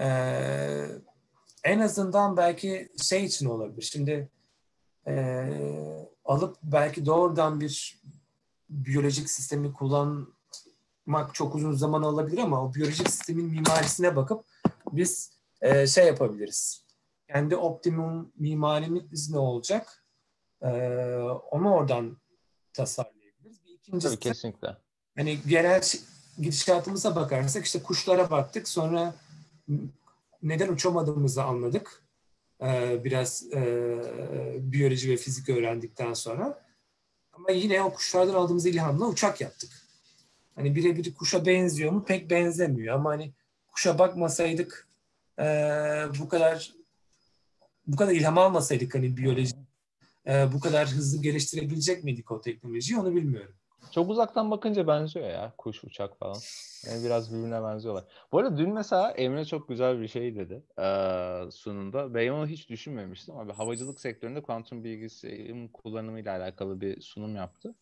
en azından belki şey için olabilir. Şimdi alıp belki doğrudan bir biyolojik sistemi kullanmak çok uzun zaman alabilir ama o biyolojik sistemin mimarisine bakıp biz şey yapabiliriz. Kendi optimum mimarimiz ne olacak? E, Onu oradan tasarlayabiliriz. Bir Tabii ikincisi kesinlikle. hani genel gidişatımıza bakarsak işte kuşlara baktık. Sonra neden uçamadığımızı anladık. Biraz biyoloji ve fizik öğrendikten sonra. Ama yine o kuşlardan aldığımız ilhamla uçak yaptık. Hani birebir kuşa benziyor mu? Pek benzemiyor. Ama hani kuşa bakmasaydık bu kadar ilham almasaydık hani biyoloji bu kadar hızlı geliştirebilecek miydik o teknolojiyi onu bilmiyorum. Çok uzaktan bakınca benziyor ya, kuş, uçak falan. Yani biraz birbirine benziyorlar. Bu arada dün mesela Emre çok güzel bir şey dedi sunumda. Ben onu hiç düşünmemiştim. Abi havacılık sektöründe kuantum bilgisayarın kullanımıyla alakalı bir sunum yaptı.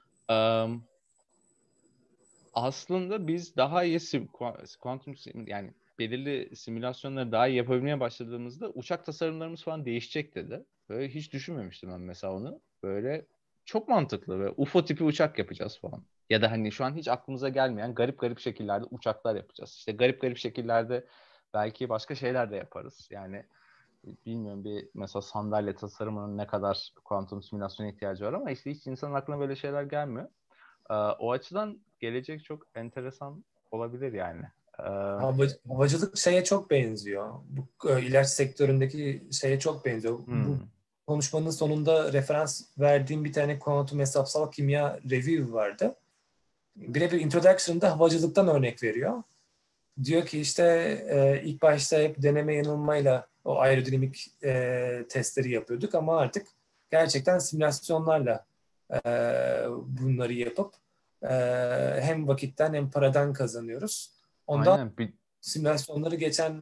Aslında biz daha iyi yani belirli simülasyonları daha iyi yapabilmeye başladığımızda uçak tasarımlarımız falan değişecek dedi. Böyle hiç düşünmemiştim ben mesela onu. Böyle çok mantıklı ve UFO tipi uçak yapacağız falan. Ya da hani şu an hiç aklımıza gelmeyen garip garip şekillerde uçaklar yapacağız. İşte garip garip şekillerde belki başka şeyler de yaparız. Yani bilmiyorum, bir mesela sandalye tasarımının ne kadar kuantum simülasyona ihtiyacı var ama işte hiç insanın aklına böyle şeyler gelmiyor. O açıdan gelecek çok enteresan olabilir yani. Havacılık şeye çok benziyor. Bu ilaç sektöründeki şeye çok benziyor. Bu Hmm. konuşmanın sonunda referans verdiğim bir tane kuantum hesapsal kimya review vardı. Birebir introduction'da havacılıktan örnek veriyor. Diyor ki işte ilk başta hep deneme yanılmayla o aerodinamik testleri yapıyorduk ama artık gerçekten simülasyonlarla bunları yapıp hem vakitten hem paradan kazanıyoruz. Ondan Aynen. simülasyonları geçen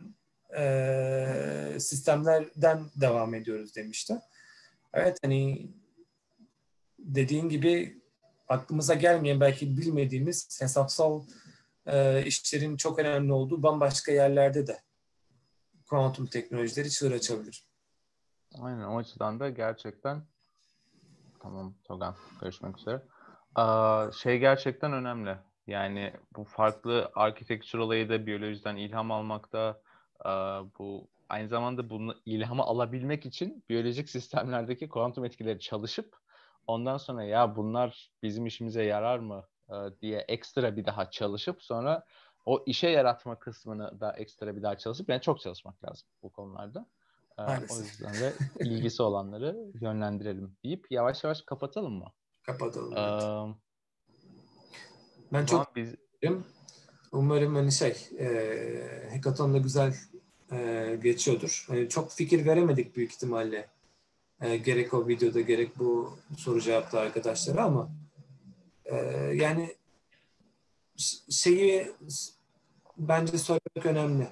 sistemlerden devam ediyoruz demişti. Evet hani dediğin gibi aklımıza gelmeyen, belki bilmediğimiz hesapsal işlerin çok önemli olduğu bambaşka yerlerde de kuantum teknolojileri çığır açabilir. Aynen, o açıdan da gerçekten tamam Togan, görüşmek üzere. Şey gerçekten önemli. Yani bu farklı architecture olayı da biyolojiden ilham almakta, bu aynı zamanda bunu ilhamı alabilmek için biyolojik sistemlerdeki kuantum etkileri çalışıp ondan sonra ya bunlar bizim işimize yarar mı diye ekstra bir daha çalışıp sonra o işe yaratma kısmını da ekstra bir daha çalışıp yani çok çalışmak lazım bu konularda. O Maalesef. yüzden de ilgisi olanları yönlendirelim deyip yavaş yavaş kapatalım mı? Kapatalım. Evet. O Ben zaman çok biz umarım hani hackathon'da güzel geçiyordur. Hani çok fikir veremedik büyük ihtimalle. Gerek o videoda gerek bu soru cevapta arkadaşlara ama yani şeyi bence söylemek önemli.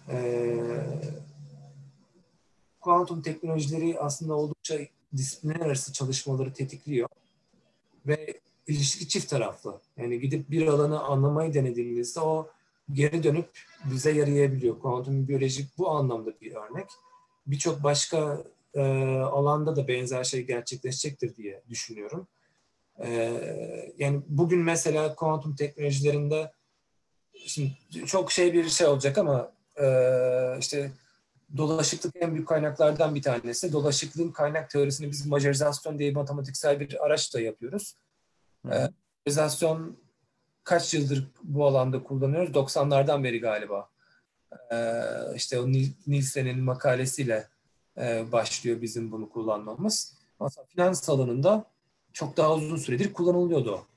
Kuantum teknolojileri aslında oldukça disiplinler arası çalışmaları tetikliyor ve ilişki çift taraflı. Yani gidip bir alanı anlamayı denediğimizde o geri dönüp bize yarayabiliyor. Kuantum biyoloji bu anlamda bir örnek. Birçok başka alanda da benzer şey gerçekleşecektir diye düşünüyorum. Yani bugün mesela kuantum teknolojilerinde şimdi çok bir şey olacak ama işte dolaşıklık en büyük kaynaklardan bir tanesi. Dolaşıklığın kaynak teorisini biz majorizasyon diye matematiksel bir araçla yapıyoruz. Majorizasyon kaç yıldır bu alanda kullanıyoruz? 90'lardan beri galiba. İşte o Nielsen'in makalesiyle başlıyor bizim bunu kullanmamız. Aslında finans alanında çok daha uzun süredir kullanılıyordu o.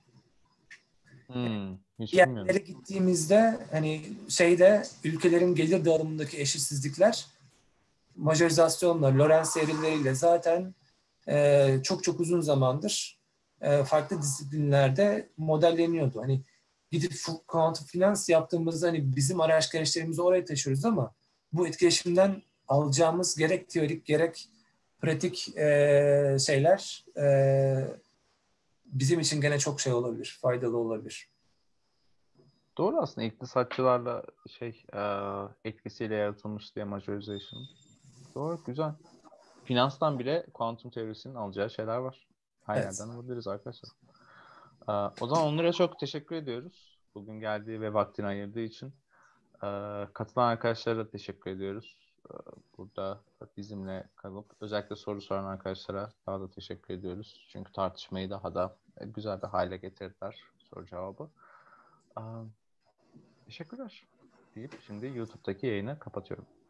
hiç Yerlere bilmiyorum. gittiğimizde hani ülkelerin gelir dağılımındaki eşitsizlikler majorizasyonla, Lorentz eğrileriyle zaten çok çok uzun zamandır farklı disiplinlerde modelleniyordu. Hani gidip kuantum finans yaptığımızda hani bizim araç gereçlerimizi oraya taşıyoruz ama bu etkileşimden alacağımız gerek teorik gerek pratik şeyler bizim için gene çok olabilir, faydalı olabilir. Doğru, aslında iktisatçılarla etkisiyle yaratılmış diye majorization. Doğru, güzel. Finanstan bile kuantum teorisinin alacağı şeyler var. Her Evet. yerden alabiliriz arkadaşlar. O zaman onlara çok teşekkür ediyoruz. Bugün geldiği ve vaktini ayırdığı için. Katılan arkadaşlara da teşekkür ediyoruz. Burada bizimle kalıp özellikle soru soran arkadaşlara daha da teşekkür ediyoruz. Çünkü tartışmayı daha da güzel bir hale getirdiler soru cevabı. Teşekkürler deyip şimdi YouTube'daki yayını kapatıyorum.